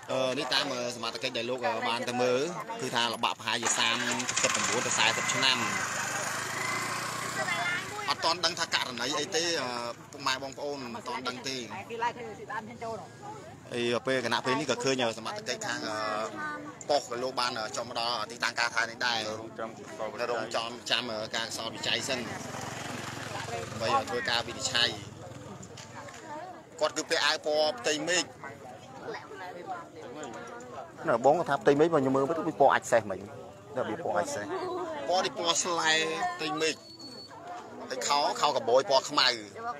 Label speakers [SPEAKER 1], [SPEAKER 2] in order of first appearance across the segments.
[SPEAKER 1] នេះតាមសមត្ថកិច្ចដែលលោកបានទៅមើលគឺថារបបប្រហែលជា39ទៅ40ឆ្នាំអត់តន់ដឹងថាករណីអីទេពុកម៉ែបងប្អូនមិនតន់ដឹងទេហើយពេលគណៈពេលនេះក៏ឃើញសមត្ថកិច្ចខាងប៉ុស្តិ៍ក៏លោកបានចុះមកដល់ទីតាំងការថានេះដែររងចាំការសោតវិច័យសិនដើម្បីធ្វើការវិនិច្ឆ័យគាត់គឺពាក់អាវពណ៌ផ្ទៃមេឃណ៎បងគាត់ថាផ្ទៃមេឃមកខ្ញុំមើលទៅវាពណ៌អាចសេះមិញនៅវាពណ៌អាចសេះពណ៌នេះពណ៌ស្លែផ្ទៃមេឃហើយខោកបយពណ៌ខ្មៅ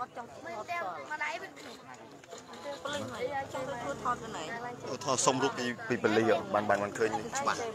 [SPEAKER 1] ថតសុំរូបពីបលីបានឃើញច្បាស់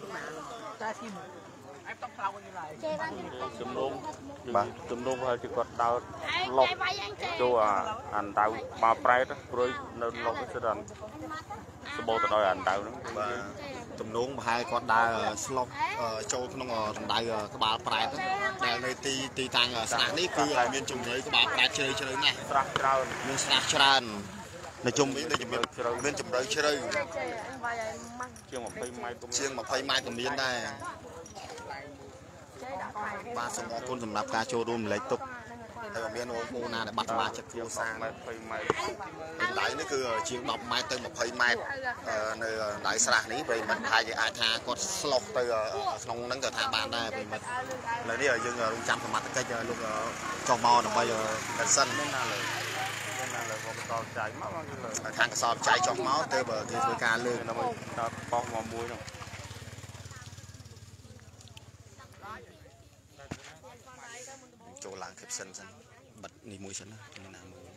[SPEAKER 2] ជំនុំហើយគេគាត់ដោតលុកចូលអានដៅមកប្រែតព្រួយនៅលុកទៅដល់សបោទៅដល់អានដៅហ្នឹង
[SPEAKER 1] បាទទំនងប្រហែលគាត់ដើរស្លុកចូលក្នុងរណ្ដៅក្បាលប្រែតដែលនៅទីតាំងស្រះនេះគឺមានជំរឿក្បាលប្រែតជ្រៅណាស់
[SPEAKER 2] ស្រះច្រើន
[SPEAKER 1] មានស្រះច្រើននៅជុំវិញដូចជាមានជំរឿជ្រៅ
[SPEAKER 2] ជាង20ម៉ែត្រ
[SPEAKER 1] ជាង20ម៉ែត្រក៏មានដែរបាទសូមអរគុណសម្រាប់ការចូលរួមលេខទុកតែមានបងប្អូនណាដែលបាត់សមាជិកគ្រួសារ
[SPEAKER 2] 20ម៉ែត្រ
[SPEAKER 1] ដៃនេះគឺជាង10ម៉ែត្រទៅ20ម៉ែត្រនៅដៃស្រះនេះប្រិមិត្តថាជាអាចថាគាត់ស្លុកទៅក្នុងហ្នឹងក៏ថាបានដែរប្រិមិត្តឥឡូវនេះយើងរងចាំសមត្ថកិច្ចលោកចុះមកដើម្បីកាត់សិន
[SPEAKER 2] ណាលើមកកសលចាយមក
[SPEAKER 1] ខាងកសលចាយចុះមកទៅបើគេធ្វើការលើក
[SPEAKER 2] ដើម្បីដល់ប៉ោះមកមួយហ្នឹង
[SPEAKER 1] ចូលឡើងខិបសិនបិទនេះមួយសិនណាមានណាមួយ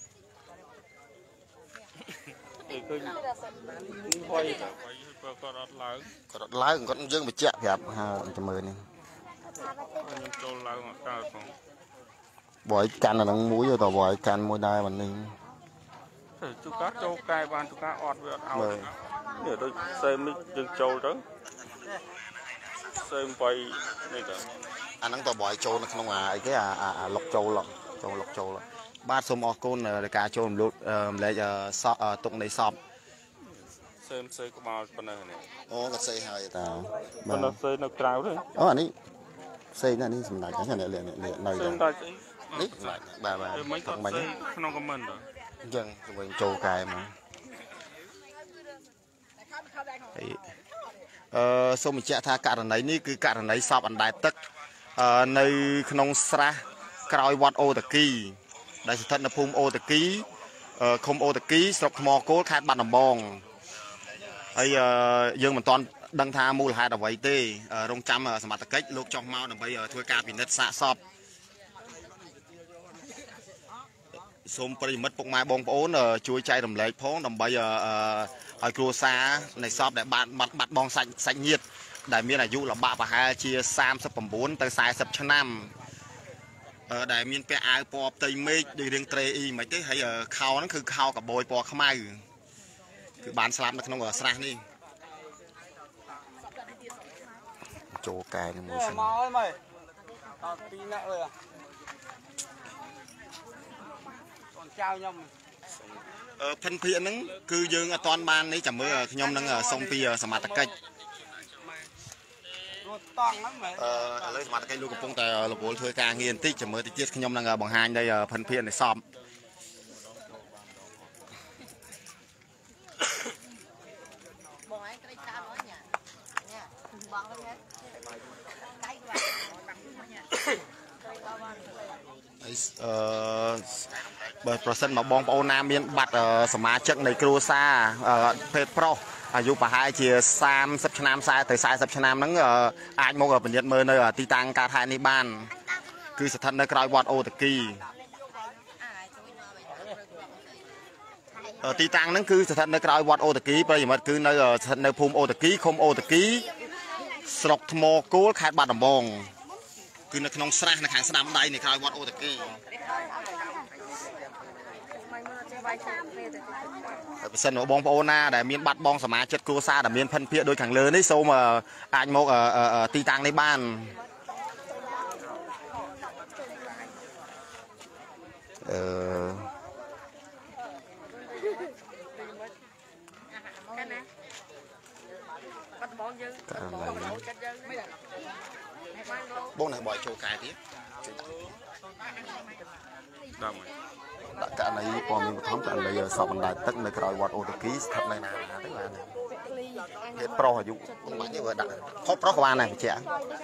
[SPEAKER 2] ឃើញហុយគាត់អត់ឡើង
[SPEAKER 1] គាត់យើងបញ្ជាក់ប្រាប់ចាំមើលនេះ
[SPEAKER 2] ខ្ញុំចូលឡើងអត់កើតផង
[SPEAKER 1] បើឲ្យកាន់អានឹងមួយទៅបើឲ្យកាន់មួយដែរបាននេះ
[SPEAKER 2] ជួកាចូលកែបានជួកាអត់វាអត់ឲ្យនេះដូចសេមិចយើងចូលទៅសេ8នេះទៅ
[SPEAKER 1] អាហ្នឹងតើបើឲ្យចូលនៅក្នុងអីគេអាលុកចូលលុកចូលបាទសូមអរគុណដល់ការចូលរំលែកទុកនៃសព
[SPEAKER 2] សេក្បាលប៉ុណ្ណឹងនេះ
[SPEAKER 1] អូក៏សេហើយតា
[SPEAKER 2] ប៉ុន្តែសេនៅក្រៅទេ
[SPEAKER 1] អូអានេះសេណានេះសម្ដេចហ្នឹងនៅ
[SPEAKER 2] សម្ដេច
[SPEAKER 1] នេះបាទ
[SPEAKER 2] មិនគាត់សេក្នុងខមមិន
[SPEAKER 1] អញ្ចឹងទៅវិញចូលកែមកសូមបញ្ជាក់ថាករណីនេះគឺករណីសពអណ្ដែតទឹកនៅក្នុងស្រះក្រោយវត្តអូតាគីដែលស្ថិតនៅភូមិអូតាគីឃុំអូតាគីស្រុកថ្មគោលខេត្តបាត់ដំបងហើយយើងមិនទាន់ដឹងថាមូលហេតុអ្វីទេរងចាំសមត្ថកិច្ចលោកចុះមកដើម្បីធ្វើការពិនិត្យសាកសពសូមប្រិយមិត្តពុកម៉ែបងប្អូនជួយចែករំលែកផងដើម្បីឲ្យគ្រួសារនៃសពដែលបានបាត់បង់សាច់ញាតិដែលមានអាយុលំបាកប្រហែលជា39ទៅ40ឆ្នាំដែលមានពាក់អាវពណ៌ផ្ទៃមេឃដូចរឿងត្រេអ៊ីមិនទេហើយខោហ្នឹងគឺខោកបយពណ៌ខ្មៅគឺបានស្លាប់នៅក្នុងស្រះនេះចូលកែនឹងមួយសិន
[SPEAKER 2] មកអើយមើលតើពីរនាក់អើយអូនចៅខ្ញុំ
[SPEAKER 1] ភិនភាកហ្នឹងគឺយើងអត់ទាន់បាននេះចាំមើលខ្ញុំនឹងសុំពីសមត្ថកិច្ច
[SPEAKER 2] តង់ហ្នឹងមែន
[SPEAKER 1] ឥឡូវសមត្ថកិច្ចលោកកំពុងតែរវល់ធ្វើការងារបន្តិចចាំមើលតិចទៀតខ្ញុំនឹងបង្ហាញនៃភិនភាកនៃសព
[SPEAKER 3] បងឯងត្រីតាមអត់ញ៉ាបងហ្នឹងកៃ
[SPEAKER 1] បើប្រសិនមកបងប្អូនណាមានបាត់សមាជិកនៃគ្រួសារភេទប្រុសអាយុប្រហែលជា30ឆ្នាំទៅ40ឆ្នាំហ្នឹងអាចមកពិនិត្យមើលនៅទីតាំងការថែនេះបានគឺស្ថិតនៅក្រោយវត្តអូតាគីទីតាំងហ្នឹងគឺស្ថិតនៅក្រោយវត្តអូតាគីប្រិយមិត្តគឺនៅស្ថិតនៅភូមិអូតាគីឃុំអូតាគីស្រុកថ្មគោលខេត្តបាត់ដំបងគឺនៅក្នុងស្រះនៅខាងស្ដាំដៃនៃក្រោយវត្តអូតាគីបើសិនបងប្អូនណាដែលមានបាត់បង់សមាជិកគ្រួសារដែលមានភិនភាកដូចខាងលើនេះសូមអាចមកទីតាំងនេះបាន bông này bòi châu cài tiếp cả này còn mình thống cả này giờ sau mình đại tất này cái quạt ô tô ký thật này nào tức là hết pro hả dụ bạn như vậy đặt hot pro của bạn này trẻ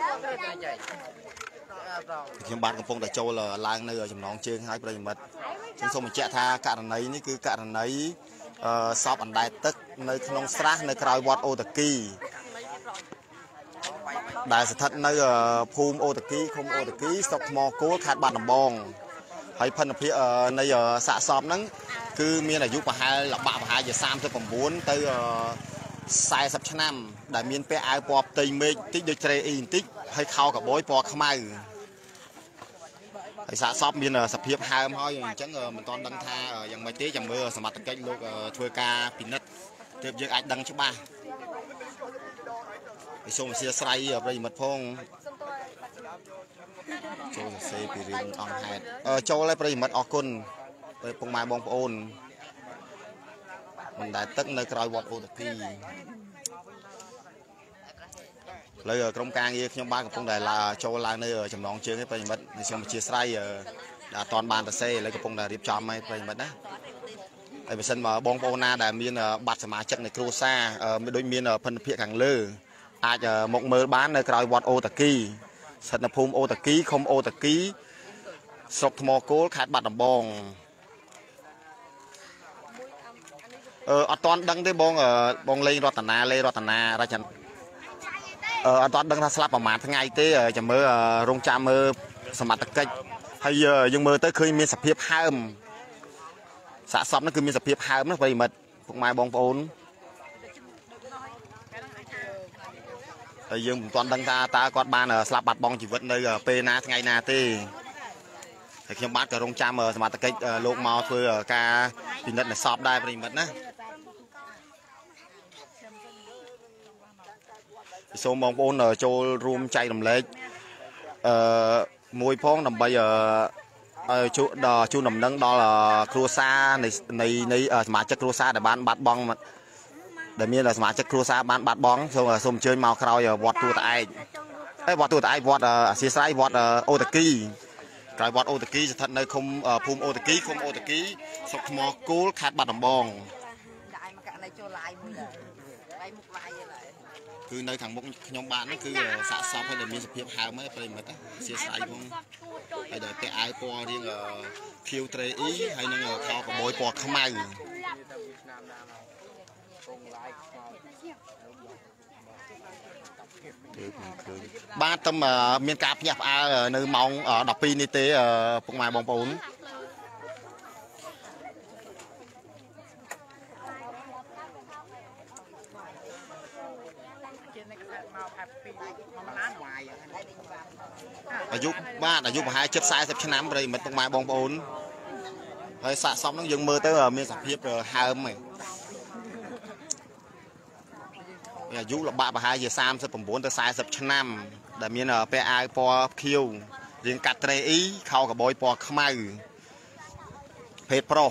[SPEAKER 1] nhưng bạn công đại châu là lang nơi ở trong nón trên hai bây mật trên sông mình chạy tha cả này ní cứ cả này sau mình đại tất nơi không sát nơi cái quạt ô tô ký đại thật nơi phum ô tô ký không ô tô ký sọc mò cố khát bạn làm bong hay phân phía này xạ sọp nắng cứ miền là giúp mà hai là bạ và hai giờ sam cho còn muốn tới sai sập năm đại miền pe ai pop tây mê tích được tre in tích hay khao cả bối pop không ai hay xạ sọp miền sập hiệp hai thôi chẳng mình toàn đăng tha dòng mấy tí dòng mưa sầm mặt cách lúc thuê ca pinnet tiếp việc anh đăng cho ba xong xe say ở đây mật phong châu là xe bị riêng on hạt châu lại bây mật ở côn bây phong mai bong ôn mình đã tất nơi còi vọt ô tô pi lấy ở trong càng kia trong ba của phong đài là châu là nơi ở trong nón chưa cái bây mật xong chia say đã toàn bàn xe lấy cái phong đài điệp tròn mai bây mật đó tại vì sân mà bong ôn na đã miên bạt sả chân này cua xa đôi miên phân phía càng lơ ai một mơ bán nơi còi vọt ô tô pi sân là phum ô tô ký không ô tô ký sọc mò cố khát bạt đầm bong ở toàn đăng tới bong lên Ratana ra chân ở toàn đăng ra slap mà màn ngày tới chả mơ rong cha mơ sầm mặt cách hay giờ nhưng mơ tới khơi miên sập hiệp ham xả sọp nó cứ miên sập hiệp ham nó vậy mật phục mai bong ôn dương toàn đăng ta quạt ban slap bạt bong chỉ vẫn nơi p na ngày na tê thì khi bắt cái rong cha mơ sầm mặt cách lục màu thôi ca thì nhận là sọp đây vậy mật á số mong ôn ở châu room chạy đầm lệ mùi phong nằm bây giờ chú nằm nâng đó là cruza này mà chất cruza để bán bát bong để miên là mà chất cruza bán bát bong xong rồi xong chơi màu khao giờ vọt tua tại vọt xì sai vọt ô tô ký cái vọt ô tô ký thật nơi không phum ô tô ký không ô tô ký sọc mò cố khát bát đầm bong cứ nơi thằng bông nhóm bạn nó cứ xả sọp hay là miếng sập hiệp hào mới phải mất chia sẻ không hay là cái ai po riêng khiêu tre ý hay là khao của bồi po không ai ba tâm miền cáp nhập a nơi mong ở đập pin y tế phong mai bong bóngอายุบ้านอายุ2 7 40ឆ្នាំเลยมันต้องมาบองปูนเฮ้ยสะสมต้องยังมือเตอร์มีสับเพียบหามไหมอายุละบ้า2 39tới 40ឆ្នាំដែលមានពាក់អាវពណ៌ខៀវរៀងកាត់ត្រេអ៊ីខោកបយពណ៌ខ្មៅភេទប្រុស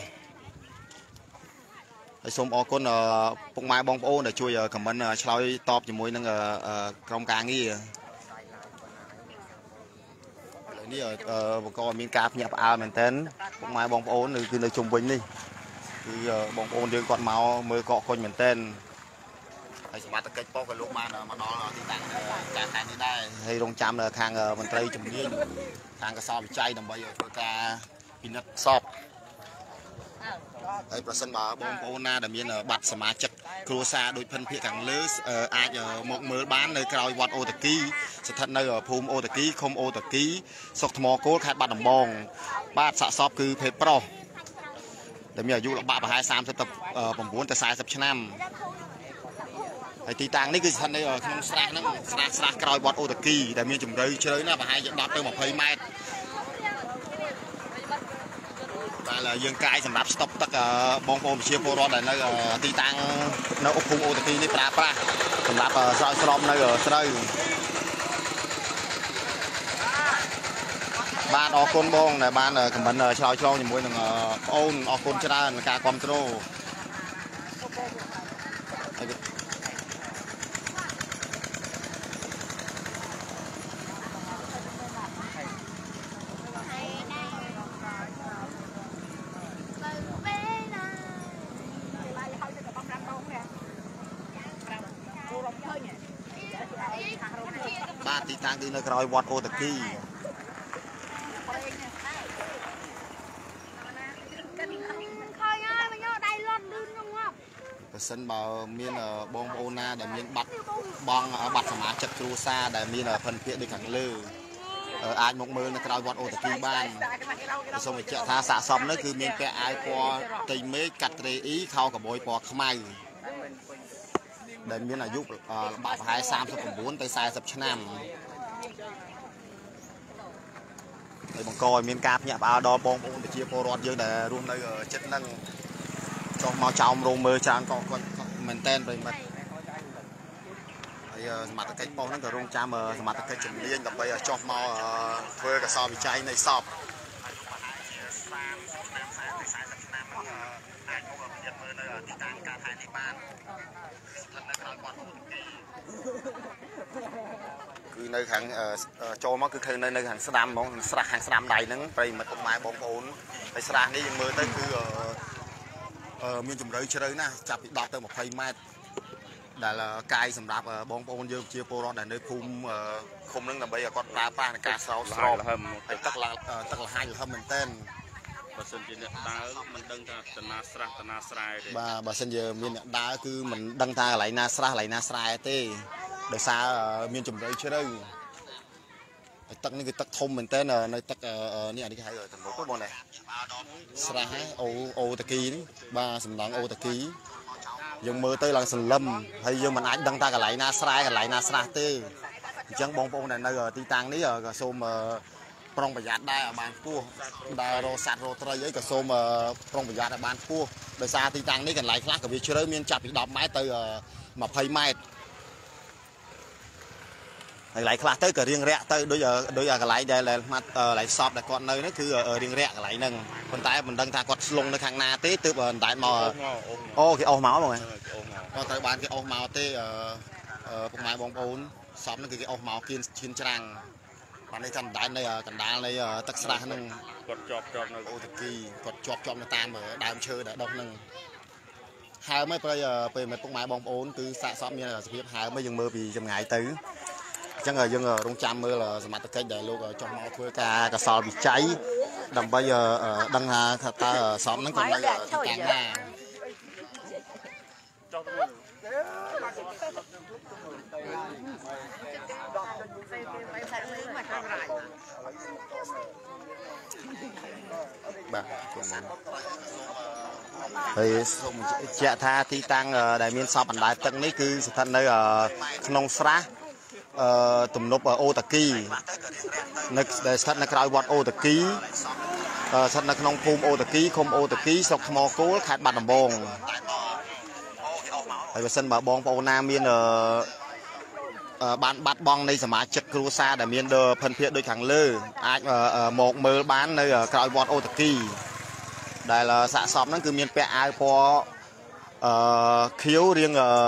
[SPEAKER 1] ហើយសូមអរគុណពុកម៉ែបងប្អូនដែលជួយខមមិនឆ្លើយតបជាមួយនឹងក្រុមការងារនេះបង្កមានការភ្ញាក់ផ្អើលមែនទែនពុកម៉ែបងប្អូនគឺនៅជុំវិញនេះគឺបងប្អូនយើងគាត់មកមើលកកកុញមែនទែនហើយសមត្ថកិច្ចប៉ុស្តិ៍ក៏លោកបានមកដល់ទីតាំងការខាងនេះដែរហើយរងចាំខាងមន្ត្រីជំនាញខាងកសោវិច័យដើម្បីធ្វើការពិនិត្យសពហើយប្រសិនបើបងប្អូនណាដែលមានบัตรសមាជិកគ្រួសារដូចភិនភាគខាងលើអាចមកមើលបាននៅក្រោយវត្តអូតាគីស្ថិតនៅភូមិអូតាគីឃុំអូតាគីស្រុកថ្មគោលខេត្តបាត់ដំបងបាទសាកសពគឺភេទប្រុសដែលមានអាយុល្បាក់ប្រហែល39ទៅ40ឆ្នាំហើយទីតាំងនេះគឺស្ថិតនៅក្នុងស្រះហ្នឹងស្រះក្រោយវត្តអូតាគីដែលមានជម្រៅជ្រៅណាស់ប្រហែលជា10ទៅ20ម៉ែត្របាទយើងកាយសម្រាប់ស្តុបទឹកបងប្អូនប្រជាពលរដ្ឋដែលនៅទីតាំងនៅភូមិអូតាគីនេះប្រើប្រាស់សម្រាប់ស្រោចស្រពនៅស្រូវបាទអរគុណបងដែលបានខមមិនឆ្លើយឆ្លងជាមួយនឹងបងអូនអរគុណច្រើនការគ្រប់គ្រងទីតាំងគឺនៅក្រោយវត្តអូតាគីបើសិនបើមានបងប្អូនណាដែលមានបាត់សមាជិកគ្រួសារដែលមានភិនភាគដូចខាងលើអាចមកមើលនៅក្រៅវត្តអូតាគីបានសូមបញ្ជាក់ថាសាកសមនោះគឺមានពាក់អាវពណ៌តៃមេឃកាត់ត្រេអ៊ីខោកបួយពណ៌ខ្មៅដែលមានអាយុបាក់ប្រហែល39ទៅ40ឆ្នាំហើយបង្កឲ្យមានការភ្ញាក់ផ្អើលដល់បងប្អូនប្រជាពលរដ្ឋយើងដែលរស់នៅជិតហ្នឹងចុះមកចោមរោងមើលច្រើនក៏គាត់មែនតែនប្រិមិត្តហើយសមត្ថកិច្ចប៉ុស្តិ៍ហ្នឹងក៏រងចាំសមត្ថកិច្ចជំនាញដើម្បីចុះមកធ្វើកសោវិច័យនៃសពអាចមកពិនិត្យមើលនៅទីតាំងការថែនេះបានស្ថិតនៅក្រោយវត្តអូតាគីគឺនៅខាងចូលមកគឺឃើញនៅខាងស្ដាំហ្មងស្រះខាងស្ដាំដៃហ្នឹងប្រិមិត្តពុកម៉ែបងប្អូនហើយស្រះនេះយើងមើលទៅគឺមានជម្រៅជ្រៅណាស់ចាប់ពី10ទៅ20ម៉ែត្រដែលកាយសម្រាប់បងប្អូនយើងជាពលរដ្ឋដែលនៅភូមិឃុំហ្នឹងដើម្បីឲ្យគាត់ប្រើប្រាស់ในការស្រោចស្រពហើយទឹកលហាយលហឹមមែនតើ
[SPEAKER 2] បើសិនជាអ្នកដើរមិនដឹងថាតាណាស្រះតាណាស្រែទេ
[SPEAKER 1] បាទបើសិនជាមានអ្នកដើរគឺមិនដឹងថាកន្លែងណាស្រះកន្លែងណាស្រែទេដោយសារមានជម្រៅជ្រៅហើយទឹកនេះគឺទឹកធំមែនតើនៅទឹកនេះអានេះគេហៅទំនប់បងណាស្រះអូតាគីនេះបាទសំណង់អូតាគីយើងមើលទៅឡើងសន្លឹមហើយយើងមិនអាចដឹងថាកន្លែងណាស្រែកន្លែងណាស្រះទេអញ្ចឹងបងប្អូនដែលនៅទីតាំងនេះក៏សូមប្រុងប្រយ័ត្នដែរឲ្យបានខ្ពស់ដើររកសត្វរកត្រីអីក៏សូមប្រុងប្រយ័ត្នឲ្យបានខ្ពស់ដោយសារទីតាំងនេះកន្លែងខ្លះក៏វាជ្រៅមានចាប់ពី10ម៉ែត្រទៅ20ម៉ែត្រហើយកន្លែងខ្លះទៅក៏រៀងរាក់ទៅដូចកន្លែងដែលកន្លែងសពដែលគាត់នៅហ្នឹងគឺរៀងរាក់កន្លែងហ្នឹងប៉ុន្តែមិនដឹងថាគាត់ស្លងនៅខាងណាទេទើបអណ្ដែតមកអូគេអស់មកហ្មងគាត់ត្រូវបានគេអស់មកទេពុកម៉ែបងប្អូនសពហ្នឹងគឺគេអស់មកគៀនឈានច្រាំងបាននេះថាអណ្ដែតនៅកណ្ដាលនៃទឹកស្រះហ្នឹង
[SPEAKER 2] គាត់ជាប់នៅ
[SPEAKER 1] អូតាគីគាត់ជាប់នៅតាមដើមឈើដែលដុះហ្នឹងហើមពេលមិត្តពុកម៉ែបងប្អូនគឺសាកសពមានសភាពហើមយើងមើលពីចម្ងាយទៅអញ្ចឹងយើងរងចាំមើលសមត្ថកិច្ចដែលលោកចុះមកធ្វើការកសលវិច័យដើម្បីដឹងថាតើសពហ្នឹងគាត់នៅទីតាំងណាបាទហើយសូមបញ្ជាក់ថាទីតាំងដែលមានសពអណ្ដែតទឹកនេះគឺស្ថិតនៅក្នុងស្រះទំនប់អូតាគីនៅស្ថិតនៅក្រៅវត្តអូតាគីស្ថិតនៅក្នុងភូមិអូតាគីឃុំអូតាគីស្រុកថ្មគោលខេត្តបាត់ដំបងហើយបើសិនបើបងប្អូនណាមានបានបាត់បង់នៃសមាជិកគ្រួសារដែលមានភិនភាគដូចខាងលើអាចមកមើលបាននៅក្រៅវត្តអូតាគីដែលសាកសពហ្នឹងគឺមានពាក់អាវពណ៌ខៀវរៀង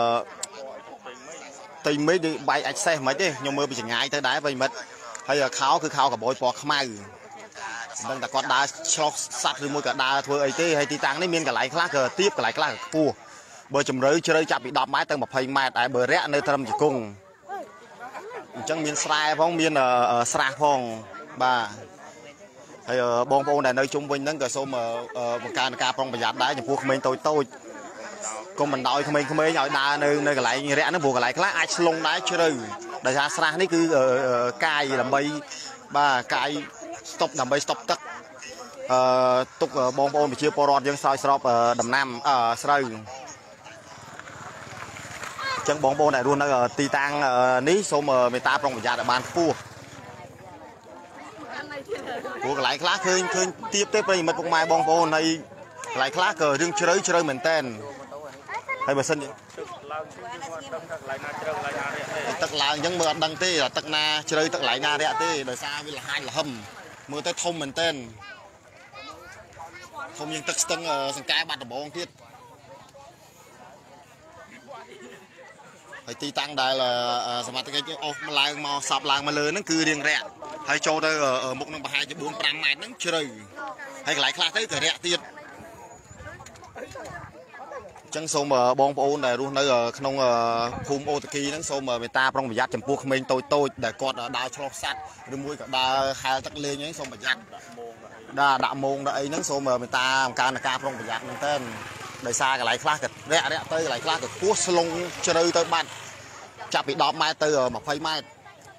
[SPEAKER 1] តៃមេឃដូចបែកអាចសេះមិនទេខ្ញុំមើលពីចម្ងាយទៅដែរប្រិមិត្តហើយខោគឺខោកបួយពណ៌ខ្មៅមិនដឹងតែគាត់ដើរឆ្លោះសัตว์ឬមួយក៏ដើរធ្វើអីទេហើយទីតាំងនេះមានកន្លែងខ្លះក៏ទាបកន្លែងខ្លះក៏ខ្ពស់បើជម្រៅជ្រៅចាប់ពី10ម៉ែត្រទៅ20ម៉ែត្រហើយបើរាក់នៅត្រឹមជង្គង់អញ្ចឹងមានស្រែផងមានស្រះផងបាទហើយបងប្អូនដែលនៅជុំវិញហ្នឹងក៏សូមបង្កើនការប្រុងប្រយ័ត្នដែរចំពោះក្មេងតូចកុំបណ្ដោយក្មេងៗឲ្យដើរនៅកន្លែងរាក់ហ្នឹងព្រោះកន្លែងខ្លះអាចស្លងដែរជ្រៅដោយសារស្រះនេះគឺកាយដើម្បីបាទកាយស្តុបដើម្បីស្តុបទឹកទុកបងប្អូនប្រជាពលរដ្ឋយើងស្រោចស្រពដំណាំស្រូវចឹងបងប្អូនដែលរស់នៅទីតាំងនេះសូមមេត្តាប្រុងប្រយ័ត្នឲ្យបានខ្ពស់ព្រោះកន្លែងខ្លះឃើញទៀបទេប្រិមិត្តពុកម៉ែបងប្អូនហើយកន្លែងខ្លះក៏រឿងជ្រៅមែនតែនហើយបើសិនទឹកឡើងអញ្ចឹងមើលអត់ដឹងទេទឹកណាជ្រៅទឹកកន្លែងណារាក់ទេដោយសារវាលហាយលហឹមមើលទៅធំមែនតែនធំជាងទឹកស្ទឹងសង្កែបាត់ដំបងទៀតហើយទីតាំងដែលសមត្ថកិច្ចអស់ឡើងមកសពឡើងមកលើហ្នឹងគឺរៀងរាក់ហើយចូលទៅមុខនឹងប្រហែលជា 4-5 ម៉ែត្រហ្នឹងជ្រៅហើយកន្លែងខ្លះទៅក៏រាក់ទៀត chẳng xôm bong ôn này luôn nơi không phum ô tiki nó xôm người ta trong bây giờ chấm pua mình tôi để con đào cho sạch rồi mũi cả đào hai tắc lên nhá xôm bây giờ đa đạo môn đây nó xôm người ta ca trong bây giờ mình tên đời xa cái lại khác cái rẽ tới lại khác cái cua slong chơi tới bạn chặt bị đọt mai từ mà phơi mai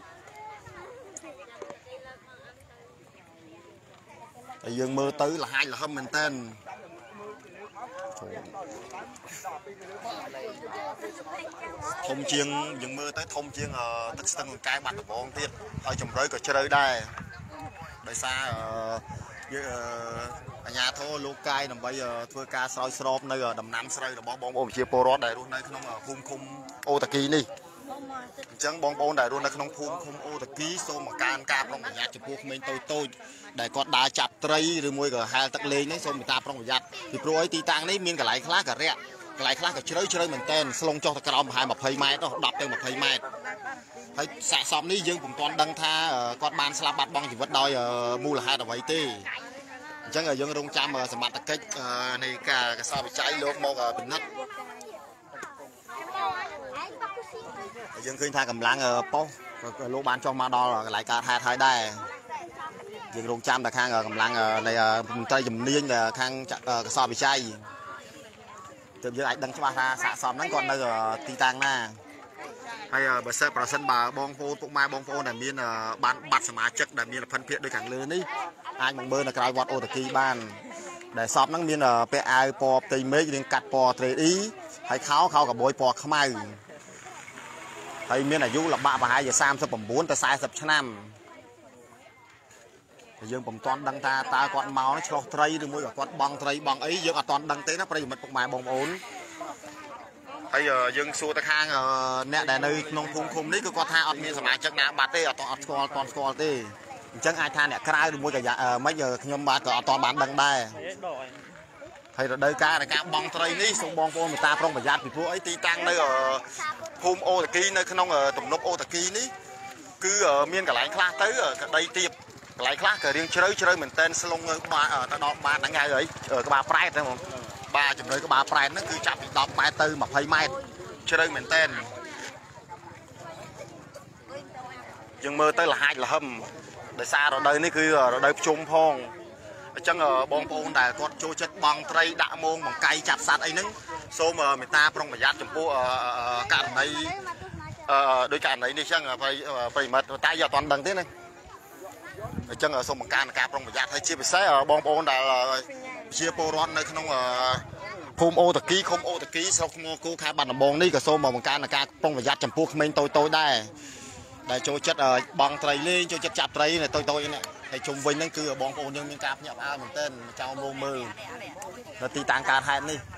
[SPEAKER 1] dương mưa tới là hai là hôm mình tên thông chiên dương mưa tới thông chiên tức sân cái mặt của ông tiết ở trong rơi của chơi đây đời xa nhà thô lô cai nằm bây giờ thưa ca soi srop nơi đầm nắm sơi là bong ôm chia porot đây luôn đây không khung khung ô tạc kỳ đi chẳng bong ôn đây luôn đây không khung ô tạc kỳ xô mà can cam trong nhà chụp buộc mình tôi để con đá chặt tray rồi mua cái hai tắc lên đấy xô người ta trong nhà thì pro ấy tí tăng đấy miên cái lại khác cả rẻ cái lại khác cái chơi mình tên slong cho cái ông hai một phây mai đó đập tên một phây mai thấy xạ xóm ní dương cùng toàn đăng tha con ban slap bát bong chỉ vẫn đòi mua là hai đồng vậy tê chẳng ở dương đông trăm mà sầm mặt cách này cả cái sao bị cháy luôn mong bình nát dương khơi tha cầm láng po lô ban cho ma đo là lại cả hai đây dương đông trăm là khang cầm láng này tay dùm niên là khang cái sao bị cháy từ giờ anh đăng cho ba xạ xóm nó còn nơi ti tang na hay bờ sơ sân bà bong phô này miên bán bát sả chất này miên là phân phiện đôi cảng lớn đi anh bằng bơ là cái vọt ô tạc kỳ ban để shop nó miên là pe po tây mấy liên cắt po tây ý hay kháo cả bôi po không ai hay miên là du là bạ và hai giờ sam sập bầm bốn ta sai sập năm dương bầm toàn đăng ta con máu nó cho tây được mỗi cả con bong ấy dương toàn đăng tế nó phải mật mài bong ốn bây giờ dương xua ta khang nè để nơi nông khung đấy cứ có tha ăn miên sả chất nào bát tê toàn score tê chẳng ai tha nè cái được mua cả mấy giờ nhom bát có toàn bán đăng đây hay là đây cá này cá bong tây ní xong bong phô người ta trong bây giờ thì phú ấy ti tăng nơi ở phum ô tạc kỳ nơi không ở tùng nốc ô tạc kỳ ní cứ ở miên cả lại khác tới ở đây tiệp lại khác cả riêng chơi mình tên salon ba ở ta đo ba đã ngay rồi ở cái ba price đấy không ba chừng nơi cái ba price nó cứ chạm bị đọc mai tư mà phây mai chơi mình tên dừng mơ tới là hai là hầm để xa rồi đây ní cứ ở đây chung phong chẳng ở bong bóng này con trôi chất bằng tray đạ môn bằng cây chặt sạt ấy nứng số mà người ta trong một chấm phu cạn này đôi cạn đấy đi chẳng phải mật tay giờ toàn đằng thế này chẳng ở sông bằng can cạp trong một thấy chia sẻ ở bong bóng này là chia poron này không phum ô tạc ký không ô tạc ký sau không cô khai bàn bong đi cả số mà bằng can là ca trong một chấm phu mình tôi đây để trôi chất bằng tray lên trôi chất chặt tray này tôi này thầy chung vinh nó cứ ở bong ôn nhưng miếng cạp nhập ao mình tên cho mô mơ là tí tăng cạn hai đi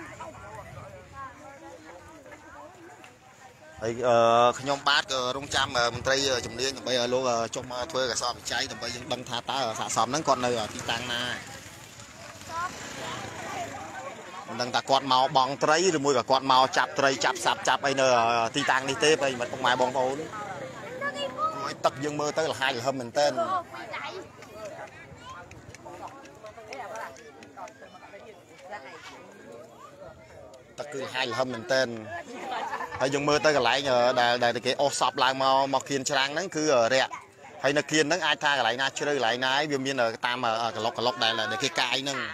[SPEAKER 1] thầy nhóm bát rung trăm mình tây chùm điên bây giờ luôn trong thuê cả xóm cháy thì bây giờ đăng tha tá ở xã xóm nó còn nơi ở tí tăng na đăng ta quạt màu bong tây rồi mua cả quạt màu chặt tây chặt ấy nơi tí tăng đi tê bây mà không mai bong ôn tật dương mơ tới là hai là hôm mình tên tật cứ hai là hôm mình tên hay dương mơ tới cái lại nhờ để cái ô sọp lại mà kiên trang nó cứ ở rẹ hay là kiên nó ai tha cái lại na chơi lại nái viêm miên ở tam mà cái lọc này là để cái cài nâng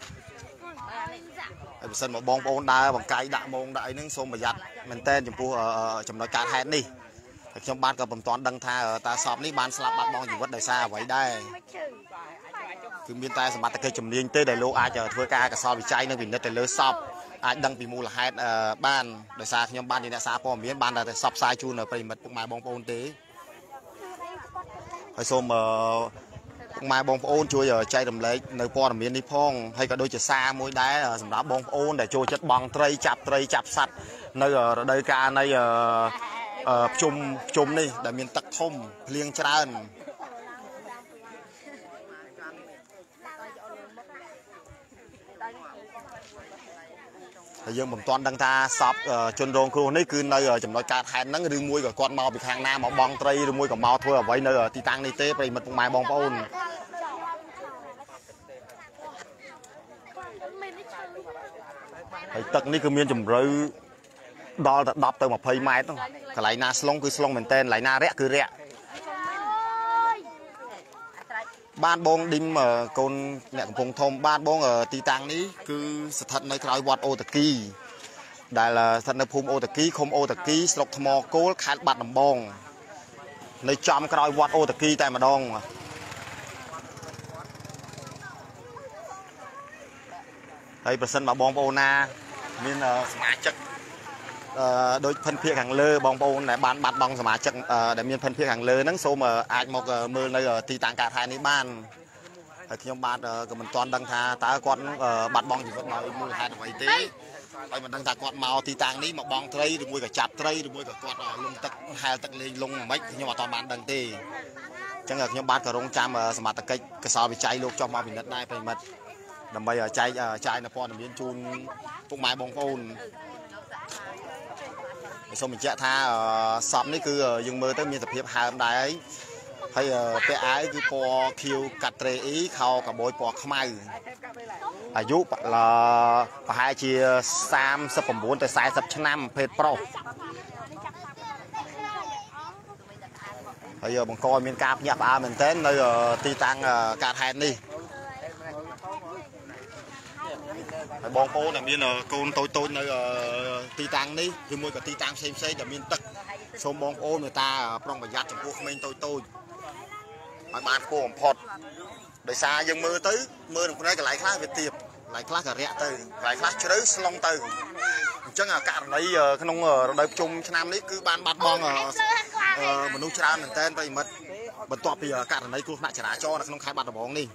[SPEAKER 1] sân một bong ôn đá bằng cái đạ môn đại nâng xôm mà giặt mình tên chùm phu ở trong đó cá hẹn đi trong ban có bầm toàn đăng tha ở ta sọp ní ban slap bát bong chỉ vất đời xa vậy đây cứ miền tây sầm mặt cây chùm niên tới đại lô ai chờ thưa ca cả so bị cháy nên vì nó tới lơ sọp ai đăng bị mua là hai ban đời xa trong ban thì đã xa po miền ban là sọp sai chu ở phần mật mai bong ôn tế hay xôm mai bong ôn chui ở chay đầm lấy nơi po đầm miền đi phong hay cả đôi chợ xa môi đá sầm đá bong ôn để chui chất bong tray chập sắt nơi ở đây ca nơi chùm đi để miền tắc thông liên tràn dương bầm toàn đăng ta sọp chôn rong khu này cứ nơi ở chấm nói cát hẹn nắng đưa muôi của con màu bị hàng nam màu bong tray đưa muôi của màu thôi ở vậy nơi ở titan này tê vậy mật mai bong ôn ហើយទឹកនេះគឺមានជម្រៅដល់ទៅ10ទៅ20ម៉ែត្រហ្នឹងកន្លែងណាស្លុងគឺស្លុងមែនតើកន្លែងណារាក់គឺរាក់បានបងឌីមកូនអ្នកកំពង់ធំបានបងទីតាំងនេះគឺស្ថិតនៅក្រោយវត្តអូតាគីដែលស្ថិតនៅភូមិអូតាគីឃុំអូតាគីស្រុកថ្មគោលខេត្តបាត់ដំបងនៅចំក្រោយវត្តអូតាគីតែម្ដងហើយប្រសិនបើបងប្អូនណាមានសមាជិកដូចភិនភាគខាងលើបងប្អូនដែលបានបាត់បង់សមាជិកដែលមានភិនភាគខាងលើហ្នឹងសូមអាចមកមើលនៅទីតាំងការថែនេះបានហើយខ្ញុំបាទក៏មិនទាន់ដឹងថាតើគាត់បាត់បង់ជីវិតដោយមូលហេតុអ្វីទេហើយមិនដឹងថាគាត់មកទីតាំងនេះមកបងត្រីឬមួយក៏ចាប់ត្រីឬមួយក៏គាត់លងទឹកហែលទឹកលេងលងមិនខ្ញុំអត់ទាន់បានដឹងទេអញ្ចឹងខ្ញុំបាទក៏រងចាំសមត្ថកិច្ចកសលវិច័យលោកចុះមកពិនិត្យដែរប្រិមិត្តដើម្បីចែកចាយនៅព័ត៌មានជូនពុកម៉ែបងប្អូនសូមបញ្ជាក់ថាសពនេះគឺយើងមើលទៅមានសភាពហើមដែរហើយពាក់អាវគឺពណ៌ខៀវកាត់ត្រេអ៊ីខោកាបូយពណ៌ខ្មៅអាយុប្រហែលជា39ទៅ40ឆ្នាំភេទប្រុសហើយបង្កឲ្យមានការភ្ញាក់ផ្អើលមែនទែននៅទីតាំងការហេតុនេះហើយបងប្អូនដែលមានកូនតូចៗនៅទីតាំងនេះឬមួយក៏ទីតាំងផ្សេងៗដែលមានទឹកសូមបងប្អូនមេត្តាប្រុងប្រយ័ត្នចំពោះក្មេងតូចៗឲ្យបានគួរបំផុតដោយសារយើងមើលទៅមើលក្នុងកន្លែងខ្លះវាទាបកន្លែងខ្លះក៏រាក់ទៅកន្លែងខ្លះជ្រៅស្លុងទៅអញ្ចឹងករណីក្នុងរដូវជុំឆ្នាំនេះគឺបានបាត់បង់មនុស្សច្រើនមែនទែនប្រិមិត្តបន្ទាប់ពីករណីគ្រោះថ្នាក់ចរាចរណ៍នៅក្នុងខេត្តបាត់ដំបងនេះ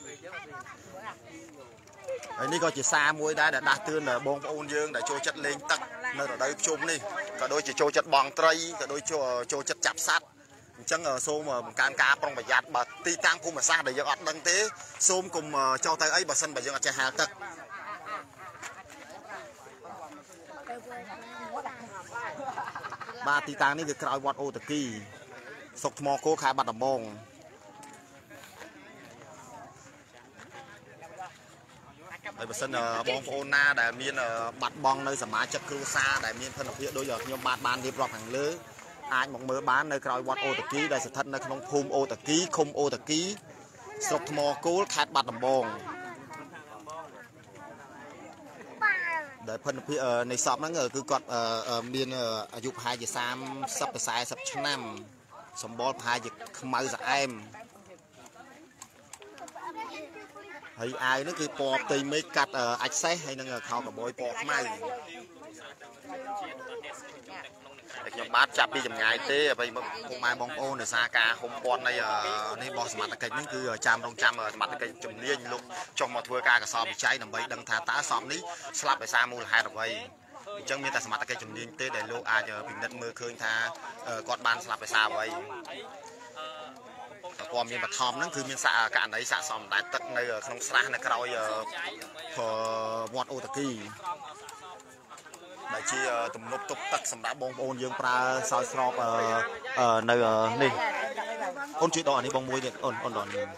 [SPEAKER 1] ហើយនេះក៏ជាសារមួយដែរដែលដាស់តឿនបងប្អូនយើងដែលចូលចិត្តលេងទឹកនៅរដូវជុំនេះក៏ដូចជាចូលចិត្តបង់ត្រីក៏ដូចចូលចិត្តចាប់សត្វអញ្ចឹងសូមបង្កើនការប្រុងប្រយ័ត្នបើទីតាំងភូមិសាស្ត្រដែលយើងអត់ដឹងទេសូមកុំចោលទៅអីបើសិនបើយើងអត់ចេះហែលទឹកបាទទីតាំងនេះគឺក្រោយវត្តអូតាគីស្រុកថ្មគោខេត្តបាត់ដំបងហើយបើសិនបងប្អូនណាដែលមានបាត់បង់នៅសមាជិកគ្រួសារដែលមានភិនភាគដូចខ្ញុំបានរៀបរាប់ខាងលើអាចមកមើលបាននៅក្រោយវត្តអូតាគីដែលស្ថិតនៅក្នុងភូមិអូតាគីឃុំអូតាគីស្រុកថ្មគោលខេត្តបាត់ដំបងដែលភិនភាគនៃសពហ្នឹងគឺគាត់មានអាយុប្រហែលជា30ទៅ40ឆ្នាំសម្បល់ប្រហែលជាខ្មៅស្អែមហើយអាវនេះគឺពណ៌ផ្ទៃមេឃកាត់អាចសេះហើយនឹងខោកាបូយពណ៌ខ្មៅខ្ញុំបាទចាប់ពីចម្ងាយទេអ្វីមកពុកម៉ែបងប្អូនដោយសារការហុំព័ន្ធនៃនេះរបស់សមត្ថកិច្ចហ្នឹងគឺចាំរងចាំសមត្ថកិច្ចជំនាញលោកចុះមកធ្វើការកសោបវិច័យដើម្បីដឹងថាតើសពនេះស្លាប់ដោយសារមូលហេតុអ្វីអញ្ចឹងមានតែសមត្ថកិច្ចជំនាញទេដែលលោកអាចពិនិត្យមើលឃើញថាគាត់បានស្លាប់ដោយសារអ្វីព័ត៌មានបឋមហ្នឹងគឺមានករណីសាកសមតែទឹកនៅក្នុងស្រះនៅក្រោយវត្តអូតាគីដែលជាទំនប់ទប់ទឹកសម្រាប់បងប្អូនយើងប្រើសោយស្របនៅនេះអូនជួយដកអានេះបងមួយទៀតអូនដកនេះ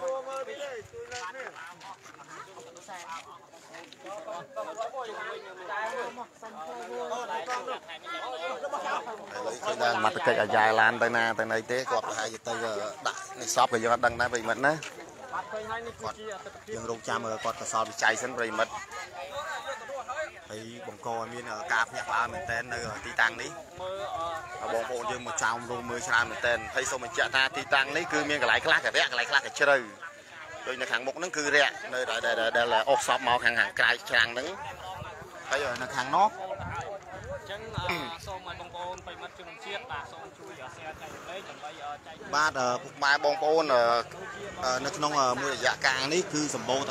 [SPEAKER 1] គឺដល់មត្តកិច្ចអាយ៉ាឡានទៅណាទៅណីទេគាត់ប្រហែលជាទៅដាក់នេះសពក៏យើងអត់ដឹងដែរប្រិមិត្តណាគាត់យើងរងចាំគាត់កសលវិច័យសិនប្រិមិត្តហើយបង្កឲ្យមានការភ្ញាក់ផ្អើលមែនទែននៅទីតាំងនេះបងប្អូនយើងមកចោមរងមើលច្រើនមែនទែនហើយសូមបញ្ជាក់ថាទីតាំងនេះគឺមានកន្លែងខ្លះក៏រាក់កន្លែងខ្លះក៏ជ្រៅដូចនៅខាងមុខហ្នឹងគឺរាក់នៅដែលអស់សពមកខាងក្រៅច្រាំងហ្នឹងហើយនៅខាងនោះអញ្ចឹងសូមឲ្យបងប្អូនប្រិមិត្តជនជាតិបាទសូមជួយshare ចែករំលែកដើម្បីចែកបាទពុកម៉ែបងប្អូននៅក្នុងមួយរយៈកាលនេះគឺសម្បូរទៅ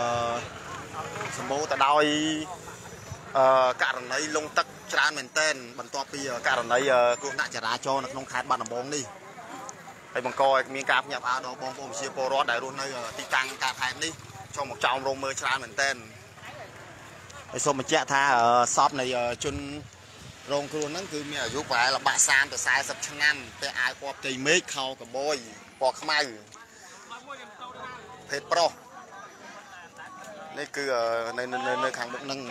[SPEAKER 1] ដោយករណីលងទឹកច្រើនមែនទែនបន្ទាប់ពីករណីគ្រោះថ្នាក់ចរាចរណ៍នៅក្នុងខេត្តបាត់ដំបងនេះហើយបង្កឲ្យមានការភ្ញាក់ផ្អើលដល់បងប្អូនប្រជាពលរដ្ឋដែលរស់នៅទីតាំងការថែមនេះចូលមកចោមរងមើលច្រើនមែនទែនហើយសូមបញ្ជាក់ថាសពនៃជនរងគ្រោះហ្នឹងគឺមានអាយុប្រហែល30ទៅ40ឆ្នាំតែអាវពណ៌ផ្ទៃមេឃខោកាបូយពណ៌ខ្មៅភេទប្រុសនេះគឺនៅខាងមុខនឹង